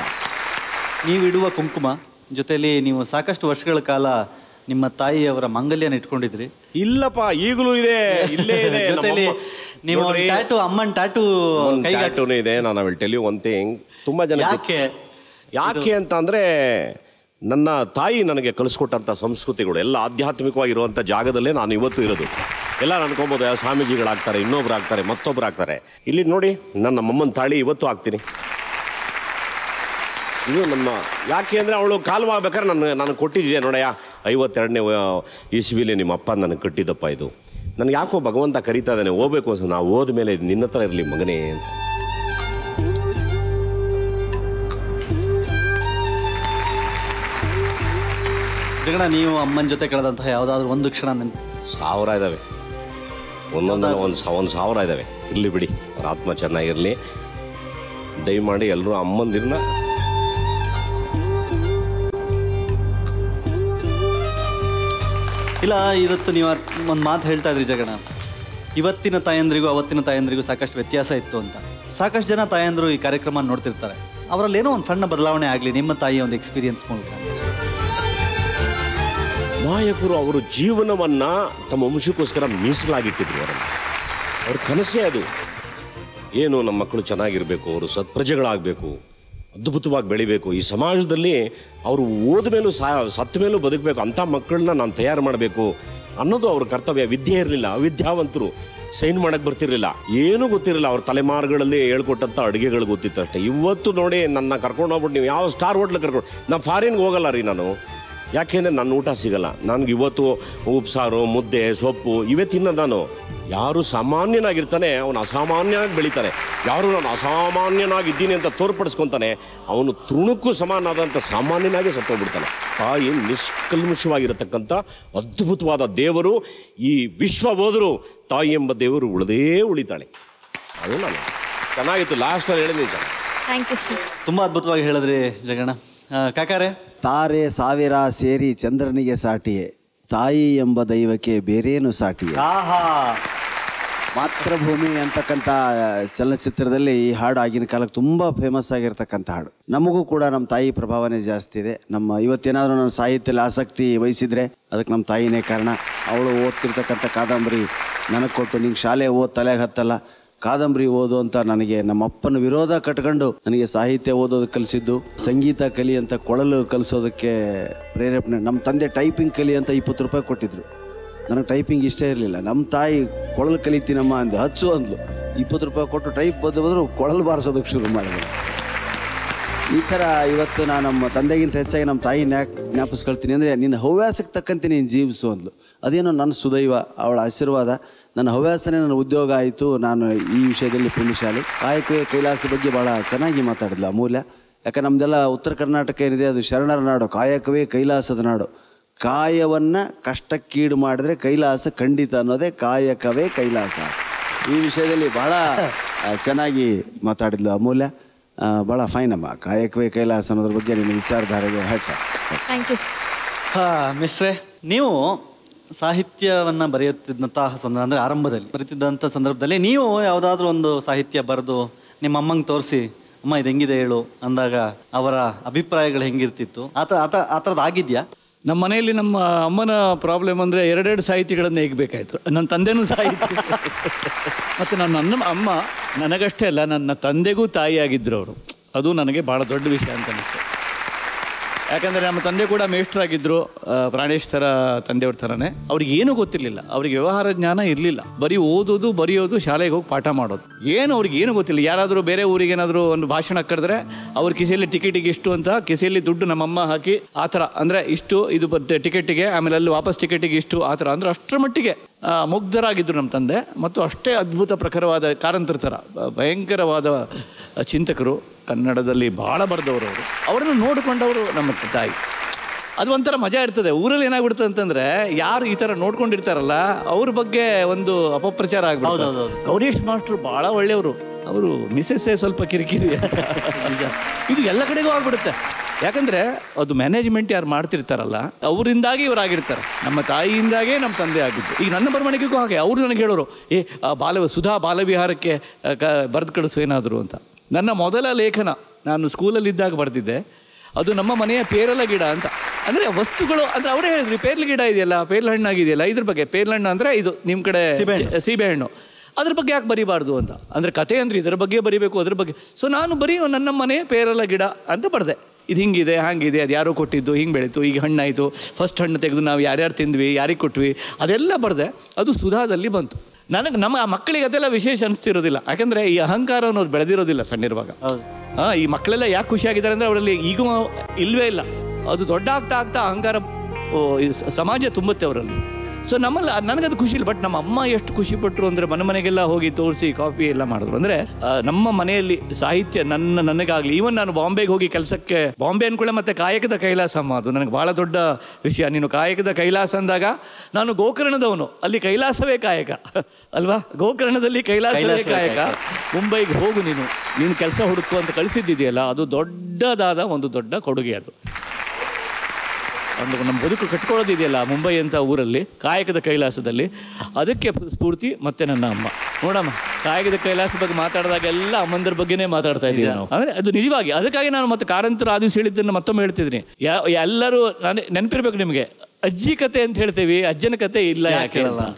ನೀವು ಇಡುವ ಕುಂಕುಮ ಜೊತೆಲಿ ನೀವು ಸಾಕಷ್ಟು ವರ್ಷಗಳ ಕಾಲ ನಿಮ್ಮ ತಾಯಿಯವರ ಮಾಂಗಲ್ಯನ ಇಟ್ಕೊಂಡಿದ್ರಿ. ಇಲ್ಲಪ್ಪ, ಈಗಲೂ ಇದೆ, ಇಲ್ಲೇ ಇದೆ. ಜೊತೆಲಿ ನೀವು ಟ್ಯಾಟೂ, ಅಮ್ಮನ ಟ್ಯಾಟೂ ಟ್ಯಾಟೂನೇ ಇದೆ. ನಾನು will tell you one thing. ತುಂಬ ಜನ ಯಾಕೆ ಯಾಕೆ ಅಂತ ಅಂದರೆ, ನನ್ನ ತಾಯಿ ನನಗೆ ಕಲಿಸ್ಕೊಟ್ಟಂಥ ಸಂಸ್ಕೃತಿಗಳು ಎಲ್ಲ ಆಧ್ಯಾತ್ಮಿಕವಾಗಿರುವಂಥ ಜಾಗದಲ್ಲೇ ನಾನು ಇವತ್ತು ಇರೋದು. ಎಲ್ಲ ಅನ್ಕೊಬೋದು ಸ್ವಾಮೀಜಿಗಳಾಗ್ತಾರೆ, ಇನ್ನೊಬ್ರು ಆಗ್ತಾರೆ, ಮತ್ತೊಬ್ರು ಆಗ್ತಾರೆ. ಇಲ್ಲಿ ನೋಡಿ, ನನ್ನ ನಮ್ಮಮ್ಮನ ತಾಳಿ ಇವತ್ತು ಆಗ್ತೀನಿ. ಇದು ನಮ್ಮ ಯಾಕೆ ಅಂದರೆ ಅವಳು ಕಾಲವಾಗಬೇಕಾದ್ರೆ ನನ್ನ ನನಗೆ ಕೊಟ್ಟಿದ್ದೆ ನೋಡಯ್ಯ, ಐವತ್ತೆರಡನೇ ಇಸ್ವಿಲಿ ನಿಮ್ಮ ಅಪ್ಪ ನನಗೆ ಕಟ್ಟಿದ್ದಪ್ಪ ಇದು. ನನಗೆ ಯಾಕೋ ಭಗವಂತ ಕರೀತಾ ಇದ್ದಾನೆ, ಹೋಗ್ಬೇಕು ಅನ್ಸ. ನಾವು ಹೋದ್ಮೇಲೆ ನಿನ್ನ ಹತ್ರ ಇರಲಿ ಮಗನೇ ಅಂತ. ಜಗಣ, ನೀವು ಅಮ್ಮನ ಜೊತೆ ಕಳೆದಂತಹ ಯಾವುದಾದ್ರೂ ಒಂದು ಕ್ಷಣ ನನ್ನ ಸಾವಿರ ಇದ್ದಾವೆ, ಒಂದೊಂದಲ್ಲ ಒಂದು ಸಾವ ಒಂದು ಸಾವಿರ ಇದ್ದಾವೆ. ಇರಲಿ ಬಿಡಿ, ಅವ್ರ ಆತ್ಮ ಚೆನ್ನಾಗಿರಲಿ. ದಯಮಾಡಿ ಎಲ್ಲರೂ ಅಮ್ಮಂದಿರನ್ನ ಇಲ್ಲ. ಇವತ್ತು ನೀವು ಒಂದು ಮಾತು ಹೇಳ್ತಾ ಇದ್ರಿ ಜಗಣ, ಇವತ್ತಿನ ತಾಯಂದ್ರಿಗೂ ಅವತ್ತಿನ ತಾಯಂದ್ರಿಗೂ ಸಾಕಷ್ಟು ವ್ಯತ್ಯಾಸ ಇತ್ತು ಅಂತ. ಸಾಕಷ್ಟು ಜನ ತಾಯಂದ್ರು ಈ ಕಾರ್ಯಕ್ರಮ ನೋಡ್ತಿರ್ತಾರೆ. ಅವರಲ್ಲಿ ಏನೋ ಒಂದು ಸಣ್ಣ ಬದಲಾವಣೆ ಆಗಲಿ ನಿಮ್ಮ ತಾಯಿಯ ಒಂದು ಎಕ್ಸ್ಪೀರಿಯನ್ಸ್ ಮೂಲಕ. ನಾಯಕರು ಅವರು ಜೀವನವನ್ನು ತಮ್ಮ ವಂಶಕ್ಕೋಸ್ಕರ ಮೀಸಲಾಗಿಟ್ಟಿದ್ರು. ಅವರನ್ನು ಅವ್ರ ಕನಸೇ ಅದು. ಏನು ನಮ್ಮ ಮಕ್ಕಳು ಚೆನ್ನಾಗಿರಬೇಕು, ಅವರು ಸತ್ಪ್ರಜೆಗಳಾಗಬೇಕು, ಅದ್ಭುತವಾಗಿ ಬೆಳಿಬೇಕು, ಈ ಸಮಾಜದಲ್ಲಿ ಅವರು ಓದ ಮೇಲೂ ಸಾ ಸತ್ತ ಮೇಲೂ ಬದುಕಬೇಕು, ಅಂಥ ಮಕ್ಕಳನ್ನ ನಾನು ತಯಾರು ಮಾಡಬೇಕು ಅನ್ನೋದು ಅವ್ರ ಕರ್ತವ್ಯ. ವಿದ್ಯೆ ಇರಲಿಲ್ಲ, ಅವಿದ್ಯಾವಂತರು, ಸೈನ್ ಮಾಡಕ್ಕೆ ಬರ್ತಿರ್ಲಿಲ್ಲ, ಏನೂ ಗೊತ್ತಿರಲಿಲ್ಲ. ಅವ್ರ ತಲೆಮಾರುಗಳಲ್ಲಿ ಹೇಳ್ಕೊಟ್ಟಂಥ ಅಡುಗೆಗಳು ಗೊತ್ತಿತ್ತು ಅಷ್ಟೇ. ಇವತ್ತು ನೋಡಿ ನನ್ನ ಕರ್ಕೊಂಡು ಹೋಗ್ಬಿಟ್ಟು ನೀವು ಯಾವ ಸ್ಟಾರ್ ಹೋಟ್ಲಿಗೆ ಕರ್ಕೊಂಡು, ನಾನು ಫಾರಿನ್ಗೆ ಹೋಗಲ್ಲ ರೀ ನಾನು, ಯಾಕೆಂದರೆ ನನ್ನ ಊಟ ಸಿಗಲ್ಲ ನನಗೆ. ಇವತ್ತು ಉಪ್ಸಾರು, ಮುದ್ದೆ, ಸೊಪ್ಪು ಇವೇ ತಿನ್ನೋದು ನಾನು. ಯಾರು ಸಾಮಾನ್ಯನಾಗಿರ್ತಾನೆ ಅವನು ಅಸಾಮಾನ್ಯನಾಗಿ ಬೆಳೀತಾನೆ. ಯಾರು ನಾನು ಅಸಾಮಾನ್ಯನಾಗಿದ್ದೀನಿ ಅಂತ ತೋರ್ಪಡಿಸ್ಕೊತಾನೆ ಅವನು ತೃಣಕ್ಕೂ ಸಮಾನಾದಂಥ ಸಾಮಾನ್ಯನಾಗಿ ಸತ್ತೋಗ್ಬಿಡ್ತಾನೆ. ತಾಯಿ ನಿಷ್ಕಲ್ಮಶವಾಗಿರತಕ್ಕಂಥ ಅದ್ಭುತವಾದ ದೇವರು. ಈ ವಿಶ್ವ ಹೋದರೂ ತಾಯಿ ಎಂಬ ದೇವರು ಉಳದೇ ಉಳಿತಾಳೆ. ಅದು ನಾನು ಚೆನ್ನಾಗಿತ್ತು, ಲಾಸ್ಟಲ್ಲಿ ಹೇಳಿದ್ದೀನಿ. Thank you sir. ತುಂಬ ಅದ್ಭುತವಾಗಿ ಹೇಳಿದ್ರಿ ಜಗಣ್ಣ. ಕಾಕಾರೆ, ತಾರೆ ಸಾವಿರ ಸೇರಿ ಚಂದ್ರನಿಗೆ ಸಾಟಿಯೇ, ತಾಯಿ ಎಂಬ ದೈವಕ್ಕೆ ಬೇರೇನು ಸಾಟಿಯೇ. ಆಹಾ, ಮಾತೃಭೂಮಿ ಅಂತಕ್ಕಂಥ ಚಲನಚಿತ್ರದಲ್ಲಿ ಈ ಹಾಡು ಆಗಿನ ಕಾಲಕ್ಕೆ ತುಂಬ ಫೇಮಸ್ ಆಗಿರ್ತಕ್ಕಂಥ ಹಾಡು. ನಮಗೂ ಕೂಡ ನಮ್ಮ ತಾಯಿ ಪ್ರಭಾವನೆ ಜಾಸ್ತಿ ಇದೆ. ನಮ್ಮ ಇವತ್ತೇನಾದರೂ ನಾನು ಸಾಹಿತ್ಯದಲ್ಲಿ ಆಸಕ್ತಿ ವಹಿಸಿದರೆ ಅದಕ್ಕೆ ನಮ್ಮ ತಾಯಿನೇ ಕಾರಣ. ಅವಳು ಓದ್ತಿರ್ತಕ್ಕಂಥ ಕಾದಂಬರಿ ನನಗೆ ಕೊಟ್ಟು, ನಿಂಗೆ ಶಾಲೆ ಓದ್ ತಲೆಗೆ ಹತ್ತಲ್ಲ, ಕಾದಂಬರಿ ಓದು ಅಂತ ನನಗೆ ನಮ್ಮ ಅಪ್ಪನ ವಿರೋಧ ಕಟ್ಕೊಂಡು ನನಗೆ ಸಾಹಿತ್ಯ ಓದೋದು ಕಲಿಸಿದ್ದು, ಸಂಗೀತ ಕಲಿ ಅಂತ ಕೊಳಲು ಕಲಿಸೋದಕ್ಕೆ ಪ್ರೇರೇಪಣೆ. ನಮ್ಮ ತಂದೆ ಟೈಪಿಂಗ್ ಕಲಿ ಅಂತ ಇಪ್ಪತ್ತು ರೂಪಾಯಿ ಕೊಟ್ಟಿದ್ರು. ನನಗೆ ಟೈಪಿಂಗ್ ಇಷ್ಟ ಇರಲಿಲ್ಲ. ನಮ್ಮ ತಾಯಿ ಕೊಳಲು ಕಲಿತೀನಮ್ಮ ಅಂದು ಹಚ್ಚು ಅಂದ್ಲು. ಇಪ್ಪತ್ತು ರೂಪಾಯಿ ಕೊಟ್ಟು ಟೈಪ್ ಬಂದು ಬಂದರು ಕೊಳಲು ಬಾರಿಸೋದಕ್ಕೆ ಶುರು ಮಾಡಿದೆ. ಈ ಥರ ಇವತ್ತು ನಾನು ನಮ್ಮ ತಂದೆಗಿಂತ ಹೆಚ್ಚಾಗಿ ನಮ್ಮ ತಾಯಿ ನ್ಯಾ ಜ್ಞಾಪಿಸ್ಕೊಳ್ತೀನಿ. ಅಂದರೆ ನಿನ್ನ ಹವ್ಯಾಸಕ್ಕೆ ತಕ್ಕಂತೆ ನೀನು ಜೀವಿಸು ಅಂದ್ಲು. ಅದೇನೋ ನನ್ನ ಸುದೈವ, ಅವಳ ಆಶೀರ್ವಾದ. ನನ್ನ ಹವ್ಯಾಸನೇ ನನ್ನ ಉದ್ಯೋಗ ಆಯಿತು. ನಾನು ಈ ವಿಷಯದಲ್ಲಿ ಪುಣ್ಯಶಾಲಿ. ಕಾಯಕವೇ ಕೈಲಾಸ ಬಗ್ಗೆ ಭಾಳ ಚೆನ್ನಾಗಿ ಮಾತಾಡಿದ್ಲು ಅಮೂಲ್ಯ. ಯಾಕೆ ನಮ್ಮದೆಲ್ಲ ಉತ್ತರ ಕರ್ನಾಟಕ ಏನಿದೆ ಅದು ಶರಣರ ನಾಡು, ಕಾಯಕವೇ ಕೈಲಾಸದ ನಾಡು. ಕಾಯವನ್ನು ಕಷ್ಟಕ್ಕೀಡು ಮಾಡಿದ್ರೆ ಕೈಲಾಸ ಖಂಡಿತ ಅನ್ನೋದೇ ಕಾಯಕವೇ ಕೈಲಾಸ. ಈ ವಿಷಯದಲ್ಲಿ ಭಾಳ ಚೆನ್ನಾಗಿ ಮಾತಾಡಿದ್ಲು ಅಮೂಲ್ಯ. ಭಾಳ ಫೈನ್ ಅಮ್ಮ. ಕಾಯಕವೇ ಕೈಲಾಸ ಅನ್ನೋದ್ರ ಬಗ್ಗೆ ನಿಮ್ಮ ವಿಚಾರಧಾರೆಗೆ ಹ್ಯಾಟ್ಸ್ ಆಫ್. Thank you. ಹಾಂ ಮಿಸ್ಟ್ರೆ, ನೀವು ಸಾಹಿತ್ಯವನ್ನು ಬರೆಯುತ್ತಿದ್ದಂತಹ ಸಂದರ್ಭ, ಅಂದರೆ ಆರಂಭದಲ್ಲಿ ಬರೀತಿದ್ದಂಥ ಸಂದರ್ಭದಲ್ಲಿ ನೀವು ಯಾವುದಾದ್ರೂ ಒಂದು ಸಾಹಿತ್ಯ ಬರೆದು ನಿಮ್ಮ ಅಮ್ಮಂಗೆ ತೋರಿಸಿ, ಅಮ್ಮ ಇದು ಹೆಂಗಿದೆ ಹೇಳು ಅಂದಾಗ ಅವರ ಅಭಿಪ್ರಾಯಗಳು ಹೆಂಗಿರ್ತಿತ್ತು? ಆ ಥರ ಆ ಥರ ಆ ಥರದ್ದು ಆಗಿದೆಯಾ? ನಮ್ಮ ಮನೆಯಲ್ಲಿ ನಮ್ಮ ಅಮ್ಮನ ಪ್ರಾಬ್ಲಮ್ ಅಂದರೆ ಎರಡೆರಡು ಸಾಹಿತಿಗಳನ್ನು ಹೇಗಬೇಕಾಯ್ತು. ನನ್ನ ತಂದೆನೂ ಸಾಹಿತ್ಯ ಮತ್ತು ನನ್ನ ನನ್ನ ಅಮ್ಮ ನನಗಷ್ಟೇ ಅಲ್ಲ, ನನ್ನ ತಂದೆಗೂ ತಾಯಿಯಾಗಿದ್ದರು ಅವರು. ಅದು ನನಗೆ ಭಾಳ ದೊಡ್ಡ ವಿಷಯ ಅಂತ ಅನಿಸ್ತು. ಯಾಕಂದರೆ ನಮ್ಮ ತಂದೆ ಕೂಡ ಮೇಷ್ಟ್ರಾಗಿದ್ದರು, ಪ್ರಾಣೇಶ್ ಥರ ತಂದೆಯವ್ರ ಥರನೇ. ಅವ್ರಿಗೆ ಏನೂ ಗೊತ್ತಿರಲಿಲ್ಲ, ಅವ್ರಿಗೆ ವ್ಯವಹಾರ ಜ್ಞಾನ ಇರಲಿಲ್ಲ. ಬರೀ ಓದೋದು, ಬರೆಯೋದು, ಶಾಲೆಗೆ ಹೋಗಿ ಪಾಠ ಮಾಡೋದು, ಏನು ಅವ್ರಿಗೆ ಏನೂ ಗೊತ್ತಿಲ್ಲ. ಯಾರಾದರೂ ಬೇರೆ ಊರಿಗೆ ಏನಾದರೂ ಒಂದು ಭಾಷಣ ಕರೆದ್ರೆ ಅವ್ರ ಕಿಸೆಯಲ್ಲಿ ಟಿಕೆಟಿಗೆ ಇಷ್ಟು ಅಂತ ಕಿಸೆಯಲ್ಲಿ ದುಡ್ಡು ನಮ್ಮಮ್ಮ ಹಾಕಿ ಆ ಥರ, ಅಂದರೆ ಇಷ್ಟು ಇದು ಬರುತ್ತೆ ಟಿಕೆಟಿಗೆ, ಆಮೇಲೆ ಅಲ್ಲಿ ವಾಪಸ್ ಟಿಕೆಟಿಗೆ ಇಷ್ಟು, ಆ ಥರ. ಅಂದರೆ ಅಷ್ಟರ ಮಟ್ಟಿಗೆ ಮುಗ್ಧರಾಗಿದ್ದರು ನಮ್ಮ ತಂದೆ. ಮತ್ತು ಅಷ್ಟೇ ಅದ್ಭುತ ಪ್ರಖರವಾದ ಕಾರಂತರ ಥರ ಭಯಂಕರವಾದ ಚಿಂತಕರು, ಕನ್ನಡದಲ್ಲಿ ಭಾಳ ಬರೆದವರು ಅವರು. ಅವರನ್ನು ನೋಡಿಕೊಂಡವರು ನಮ್ಮ ತಾಯಿ. ಅದು ಒಂಥರ ಮಜಾ ಇರ್ತದೆ. ಊರಲ್ಲಿ ಏನಾಗ್ಬಿಡುತ್ತೆ ಅಂತಂದರೆ, ಯಾರು ಈ ಥರ ನೋಡ್ಕೊಂಡಿರ್ತಾರಲ್ಲ ಅವ್ರ ಬಗ್ಗೆ ಒಂದು ಅಪಪ್ರಚಾರ ಆಗ್ಬಿಡುತ್ತೆ. ಗೌರೀಶ್ ಮಾಸ್ಟ್ರು ಭಾಳ ಒಳ್ಳೆಯವರು, ಅವರು ಮಿಸ್ಸಸ್ಸೇ ಸ್ವಲ್ಪ ಕಿರಿಕಿರಿ. ಇದು ಎಲ್ಲ ಕಡೆಗೂ ಆಗ್ಬಿಡುತ್ತೆ. ಯಾಕಂದರೆ ಅದು ಮ್ಯಾನೇಜ್ಮೆಂಟ್ ಯಾರು ಮಾಡ್ತಿರ್ತಾರಲ್ಲ ಅವರಿಂದಾಗಿ ಇವರಾಗಿರ್ತಾರೆ. ನಮ್ಮ ತಾಯಿಯಿಂದಾಗೇ ನಮ್ಮ ತಂದೆ ಆಗಿದ್ದು. ಈಗ ನನ್ನ ಬರವಣಿಗೆಗೂ ಹಾಗೆ ಅವರು ನನಗೆ ಹೇಳೋರು, ಏ ಬಾಲ ಸುಧಾ ಬಾಲವಿಹಾರಕ್ಕೆ ಕ ಬರೆದು ಕಳಿಸು ಏನಾದರೂ ಅಂತ. ನನ್ನ ಮೊದಲ ಲೇಖನ ನಾನು ಸ್ಕೂಲಲ್ಲಿದ್ದಾಗ ಬರೆದಿದ್ದೆ. ಅದು ನಮ್ಮ ಮನೆಯ ಪೇರಲ ಗಿಡ ಅಂತ. ಅಂದರೆ ವಸ್ತುಗಳು ಅಂದರೆ ಅವರೇ ಹೇಳಿದ್ರಿ, ಪೇರ್ಲ ಗಿಡ ಇದೆಯಲ್ಲ, ಪೇರ್ಲ ಹಣ್ಣಾಗಿದೆಯಲ್ಲ, ಇದ್ರ ಬಗ್ಗೆ. ಪೇರ್ಲ ಹಣ್ಣು ಅಂದರೆ ಇದು ನಿಮ್ಮ ಕಡೆ ಸೀಬೆಹಣ್ಣು, ಅದ್ರ ಬಗ್ಗೆ ಯಾಕೆ ಬರೀಬಾರ್ದು ಅಂತ. ಅಂದರೆ ಕತೆ ಅಂದರೆ ಇದರ ಬಗ್ಗೆ ಬರೀಬೇಕು, ಅದ್ರ ಬಗ್ಗೆ. ಸೊ ನಾನು ಬರೀ ನನ್ನ ಮನೆ ಪೇರಲ ಗಿಡ ಅಂತ ಬರೆದೆ. ಇದು ಹಿಂಗಿದೆ, ಹಾಗಿದೆ, ಅದು ಯಾರೋ ಕೊಟ್ಟಿದ್ದು, ಹಿಂಗೆ ಬೆಳೀತು, ಈಗ ಹಣ್ಣಾಯಿತು, ಫಸ್ಟ್ ಹಣ್ಣು ತೆಗೆದು ನಾವು ಯಾರ್ಯಾರು ತಿಂದ್ವಿ, ಯಾರಿಗೆ ಕೊಟ್ವಿ, ಅದೆಲ್ಲ ಬರೆದೆ. ಅದು ಸುಧಾದಲ್ಲಿ ಬಂತು. ನನಗೆ ನಮ್ಮ ಆ ಮಕ್ಕಳಿಗೆ ಅದೆಲ್ಲ ವಿಶೇಷ ಅನಿಸ್ತಿರೋದಿಲ್ಲ. ಯಾಕಂದರೆ ಈ ಅಹಂಕಾರ ಅನ್ನೋದು ಬೆಳೆದಿರೋದಿಲ್ಲ ಸಣ್ಣಿರುವಾಗ. ಹಾಂ, ಈ ಮಕ್ಕಳೆಲ್ಲ ಯಾಕೆ ಖುಷಿಯಾಗಿದ್ದಾರೆ ಅಂದರೆ ಅವರಲ್ಲಿ ಈಗೂ ಇಲ್ಲವೇ ಇಲ್ಲ. ಅದು ದೊಡ್ಡ ಆಗ್ತಾ ಆಗ್ತಾ ಅಹಂಕಾರ ಸಮಾಜ ತುಂಬುತ್ತೆ ಅವರಲ್ಲಿ. ಸೊ ನಮ್ಮಲ್ಲಿ ನನಗದು ಖುಷಿ ಇಲ್ಲ. ಬಟ್ ನಮ್ಮ ಅಮ್ಮ ಎಷ್ಟು ಖುಷಿ ಪಟ್ಟರು ಅಂದರೆ ಮನೆ ಮನೆಗೆಲ್ಲ ಹೋಗಿ ತೋರಿಸಿ ಕಾಫಿ ಎಲ್ಲ ಮಾಡಿದ್ರು. ಅಂದರೆ ನಮ್ಮ ಮನೆಯಲ್ಲಿ ಸಾಹಿತ್ಯ ನನ್ನ ನನಗಾಗಲಿ, ಈವನ್ ನಾನು ಬಾಂಬೆಗೆ ಹೋಗಿ ಕೆಲಸಕ್ಕೆ, ಬಾಂಬೆ ಅಂದ್ಕೊಳ್ಳೆ ಮತ್ತು ಕಾಯಕದ ಕೈಲಾಸ ಅಮ್ಮ, ಅದು ನನಗೆ ಭಾಳ ದೊಡ್ಡ ವಿಷಯ. ನೀನು ಕಾಯಕದ ಕೈಲಾಸ ಅಂದಾಗ ನಾನು ಗೋಕರ್ಣದವನು, ಅಲ್ಲಿ ಕೈಲಾಸವೇ ಕಾಯಕ ಅಲ್ವಾ? ಗೋಕರ್ಣದಲ್ಲಿ ಕೈಲಾಸವೇ ಕಾಯಕ. ಮುಂಬೈಗೆ ಹೋಗು ನೀನು, ನೀನು ಕೆಲಸ ಹುಡುಕು ಅಂತ ಕಳಿಸಿದ್ದಿದೆಯಲ್ಲ, ಅದು ದೊಡ್ಡದಾದ ಒಂದು ದೊಡ್ಡ ಕೊಡುಗೆ. ಅದು ಒಂದು ನಮ್ಮ ಬದುಕು ಕಟ್ಕೊಳ್ಳೋದಿದೆಯಲ್ಲ ಮುಂಬೈ ಅಂತ ಊರಲ್ಲಿ, ಕಾಯಕದ ಕೈಲಾಸದಲ್ಲಿ, ಅದಕ್ಕೆ ಸ್ಫೂರ್ತಿ ಮತ್ತೆ ನನ್ನ ಅಮ್ಮ. ನೋಡಮ್ಮ, ಕಾಯಕದ ಕೈಲಾಸ ಬಗ್ಗೆ ಮಾತಾಡಿದಾಗ ಎಲ್ಲ ಅಮ್ಮಂದ್ರ ಬಗ್ಗೆನೇ ಮಾತಾಡ್ತಾ ಇದ್ದೀವಿ ನಾವು. ಅಂದರೆ ಅದು ನಿಜವಾಗಿ. ಅದಕ್ಕಾಗಿ ನಾನು ಮತ್ತೆ ಕಾರಂತರ ಆದಿಸ್ ಹೇಳಿದ್ದನ್ನು ಮತ್ತೊಮ್ಮೆ ಹೇಳ್ತಿದ್ದೀನಿ. ಯಾ ಎಲ್ಲರೂ ನಾನು ನೆನಪಿರ್ಬೇಕು ನಿಮಗೆ, ಅಜ್ಜಿ ಕತೆ ಅಂತ ಹೇಳ್ತೀವಿ, ಅಜ್ಜನ ಕತೆ ಇಲ್ಲ ಯಾಕೆ ಅಂತ.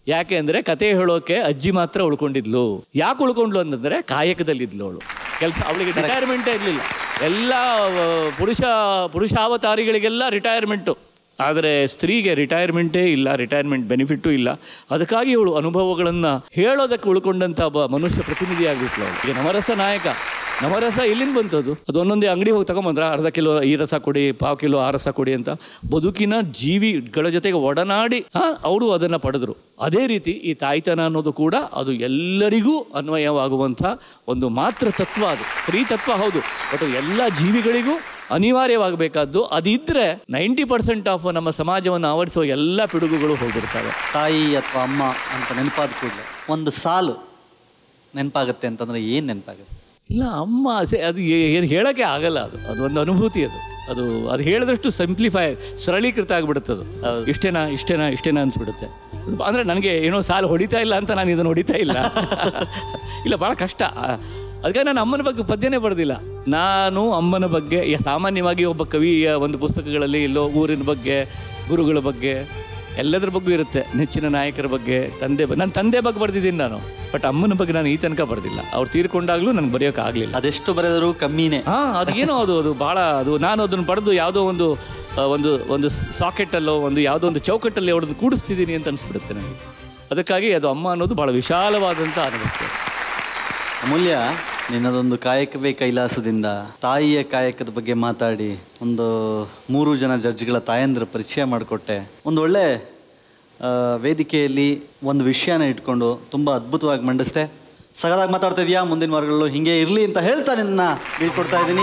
ಯಾಕೆ ಅಂದರೆ ಕತೆ ಹೇಳೋಕೆ ಅಜ್ಜಿ ಮಾತ್ರ ಉಳ್ಕೊಂಡಿದ್ಲು. ಯಾಕೆ ಉಳ್ಕೊಂಡ್ಲು ಅಂತಂದರೆ ಕಾಯಕದಲ್ಲಿದ್ಲು ಅವಳು. ಕೆಲಸ ಅವಳಿಗೆ ರಿಟೈರ್ಮೆಂಟೇ ಇರಲಿಲ್ಲ. ಎಲ್ಲ ಪುರುಷ ಪುರುಷಾವತಾರಿಗಳಿಗೆಲ್ಲ ರಿಟೈರ್ಮೆಂಟು, ಆದರೆ ಸ್ತ್ರೀಗೆ ರಿಟೈರ್ಮೆಂಟೇ ಇಲ್ಲ, ರಿಟೈರ್ಮೆಂಟ್ ಬೆನಿಫಿಟ್ಟು ಇಲ್ಲ. ಅದಕ್ಕಾಗಿ ಇವಳು ಅನುಭವಗಳನ್ನು ಹೇಳೋದಕ್ಕೆ ಉಳ್ಕೊಂಡಂಥ ಒಬ್ಬ ಮನುಷ್ಯ ಪ್ರತಿನಿಧಿ ಆಗಿಬಿಟ್ಲು ಅವಳು. ಈಗ ನವರಸ ನಾಯಕ. ನವರಸ ಎಲ್ಲಿಂದ ಬಂತದ್ದು? ಅದು ಒಂದೊಂದೇ ಅಂಗಡಿ ಹೋಗಿ ತಗೊಂಬಂದ್ರ ಅರ್ಧ ಕಿಲೋ ಈ ರಸ ಕೊಡಿ, ಪಾವು ಕಿಲೋ ಆ ರಸ ಕೊಡಿ ಅಂತ ಬದುಕಿನ ಜೀವಿಗಳ ಜೊತೆಗೆ ಒಡನಾಡಿ ಅವರು ಅದನ್ನು ಪಡೆದರು. ಅದೇ ರೀತಿ ಈ ತಾಯ್ತನ ಅನ್ನೋದು ಕೂಡ ಅದು ಎಲ್ಲರಿಗೂ ಅನ್ವಯವಾಗುವಂಥ ಒಂದು ಮಾತ್ರ ತತ್ವ. ಅದು ಸ್ತ್ರೀ ತತ್ವ ಹೌದು, ಬಟ್ ಎಲ್ಲ ಜೀವಿಗಳಿಗೂ ಅನಿವಾರ್ಯವಾಗಬೇಕಾದ್ದು. ಅದಿದ್ದರೆ ನೈಂಟಿ ಪರ್ಸೆಂಟ್ ಆಫ್ ನಮ್ಮ ಸಮಾಜವನ್ನು ಆವರಿಸುವ ಎಲ್ಲ ಪಿಡುಗುಗಳು ಹೋಗ್ಬಿಡ್ತವೆ. ತಾಯಿ ಅಥವಾ ಅಮ್ಮ ಅಂತ ನೆನಪಾದ ಕೂಡಲೇ ಒಂದು ಸಾಲು ನೆನಪಾಗುತ್ತೆ ಅಂತಂದ್ರೆ ಏನು ನೆನಪಾಗುತ್ತೆ? ಇಲ್ಲ, ಅಮ್ಮ ಸೆ ಅದು ಏನು ಹೇಳೋಕ್ಕೆ ಆಗಲ್ಲ. ಅದು ಅದೊಂದು ಅನುಭೂತಿ. ಅದು ಅದು ಅದು ಹೇಳಿದಷ್ಟು ಸಿಂಪ್ಲಿಫೈ ಸರಳೀಕೃತ ಆಗಿಬಿಡುತ್ತೆ. ಅದು ಇಷ್ಟೇನಾ ಇಷ್ಟೇನಾ ಇಷ್ಟೇನಾ ಅನಿಸ್ಬಿಡುತ್ತೆ. ಅಂದರೆ ನನಗೆ ಏನೋ ಸಾಲು ಹೊಡಿತಾ ಇಲ್ಲ ಅಂತ ನಾನು ಇದನ್ನು ಹೊಡಿತಾ ಇಲ್ಲ. ಇಲ್ಲ, ಭಾಳ ಕಷ್ಟ. ಅದಕ್ಕೆ ನಾನು ಅಮ್ಮನ ಬಗ್ಗೆ ಪದ್ಯನೇ ಬರೆದಿಲ್ಲ. ನಾನು ಅಮ್ಮನ ಬಗ್ಗೆ ಸಾಮಾನ್ಯವಾಗಿ ಒಬ್ಬ ಕವಿಯ ಒಂದು ಪುಸ್ತಕಗಳಲ್ಲಿ ಎಲ್ಲೋ ಊರಿನ ಬಗ್ಗೆ, ಗುರುಗಳ ಬಗ್ಗೆ, ಎಲ್ಲದರ ಬಗ್ಗೆ ಇರುತ್ತೆ. ನೆಚ್ಚಿನ ನಾಯಕರ ಬಗ್ಗೆ, ತಂದೆ ಬಗ್ಗೆ. ನನ್ನ ತಂದೆ ಬಗ್ಗೆ ಬರೆದಿದ್ದೀನಿ ನಾನು, ಬಟ್ ಅಮ್ಮನ ಬಗ್ಗೆ ನಾನು ಈ ತನಕ ಬರೆದಿಲ್ಲ. ಅವ್ರು ತೀರ್ಕೊಂಡಾಗಲೂ ನನಗೆ ಬರೆಯೋಕೆ ಆಗಲಿಲ್ಲ. ಅದೆಷ್ಟು ಬರೆದರೂ ಕಮ್ಮಿನೇ. ಹಾಂ, ಅದೇನೋ ಅದು ಅದು ಭಾಳ ಅದು ನಾನು ಅದನ್ನು ಬರೆದು ಯಾವುದೋ ಒಂದು ಒಂದು ಒಂದು ಸಾಕೆಟಲ್ಲೋ ಒಂದು ಯಾವುದೋ ಒಂದು ಚೌಕಟ್ಟಲ್ಲಿ ಅವ್ರದ್ದು ಕೂಡಿಸ್ತಿದ್ದೀನಿ ಅಂತ ಅನಿಸ್ಬಿಡುತ್ತೆ ನನಗೆ. ಅದಕ್ಕಾಗಿ ಅದು ಅಮ್ಮ ಅನ್ನೋದು ಭಾಳ ವಿಶಾಲವಾದಂಥ ಅನುಭವ. ಅಮೂಲ್ಯ, ನಿನ್ನದೊಂದು ಕಾಯಕವೇ ಕೈಲಾಸದಿಂದ ತಾಯಿಯ ಕಾಯಕದ ಬಗ್ಗೆ ಮಾತಾಡಿ ಒಂದು ಮೂರು ಜನ ಜಡ್ಜ್ಗಳ ತಾಯಂದಿರ ಪರಿಚಯ ಮಾಡಿಕೊಟ್ಟೆ. ಒಂದು ಒಳ್ಳೆ ವೇದಿಕೆಯಲ್ಲಿ ಒಂದು ವಿಷಯನ ಇಟ್ಕೊಂಡು ತುಂಬ ಅದ್ಭುತವಾಗಿ ಮಂಡಿಸ್ದೆ. ಸಗದಾಗಿ ಮಾತಾಡ್ತಾ ಇದೆಯಾ. ಮುಂದಿನ ವಾರಗಳಲ್ಲೂ ಹೀಗೆ ಇರಲಿ ಅಂತ ಹೇಳ್ತಾ ನಿನ್ನ ಬೀಳ್ಕೊಡ್ತಾ ಇದ್ದೀನಿ.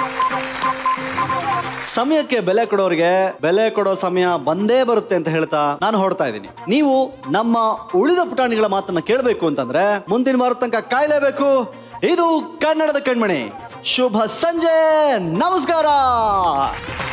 ಸಮಯಕ್ಕೆ ಬೆಲೆ ಕೊಡೋರಿಗೆ ಬೆಲೆ ಕೊಡೋ ಸಮಯ ಬಂದೇ ಬರುತ್ತೆ ಅಂತ ಹೇಳ್ತಾ ನಾನು ಹೊರಡ್ತಾ ಇದ್ದೀನಿ. ನೀವು ನಮ್ಮ ಉಳಿದ ಪುಟಾಣಿಗಳ ಮಾತನ್ನ ಕೇಳಬೇಕು ಅಂತಂದ್ರೆ ಮುಂದಿನ ವಾರ ತನಕ ಕಾಯಲೇಬೇಕು. ಇದು ಕನ್ನಡದ ಕಣ್ಮಣಿ. ಶುಭ ಸಂಜೆ, ನಮಸ್ಕಾರ.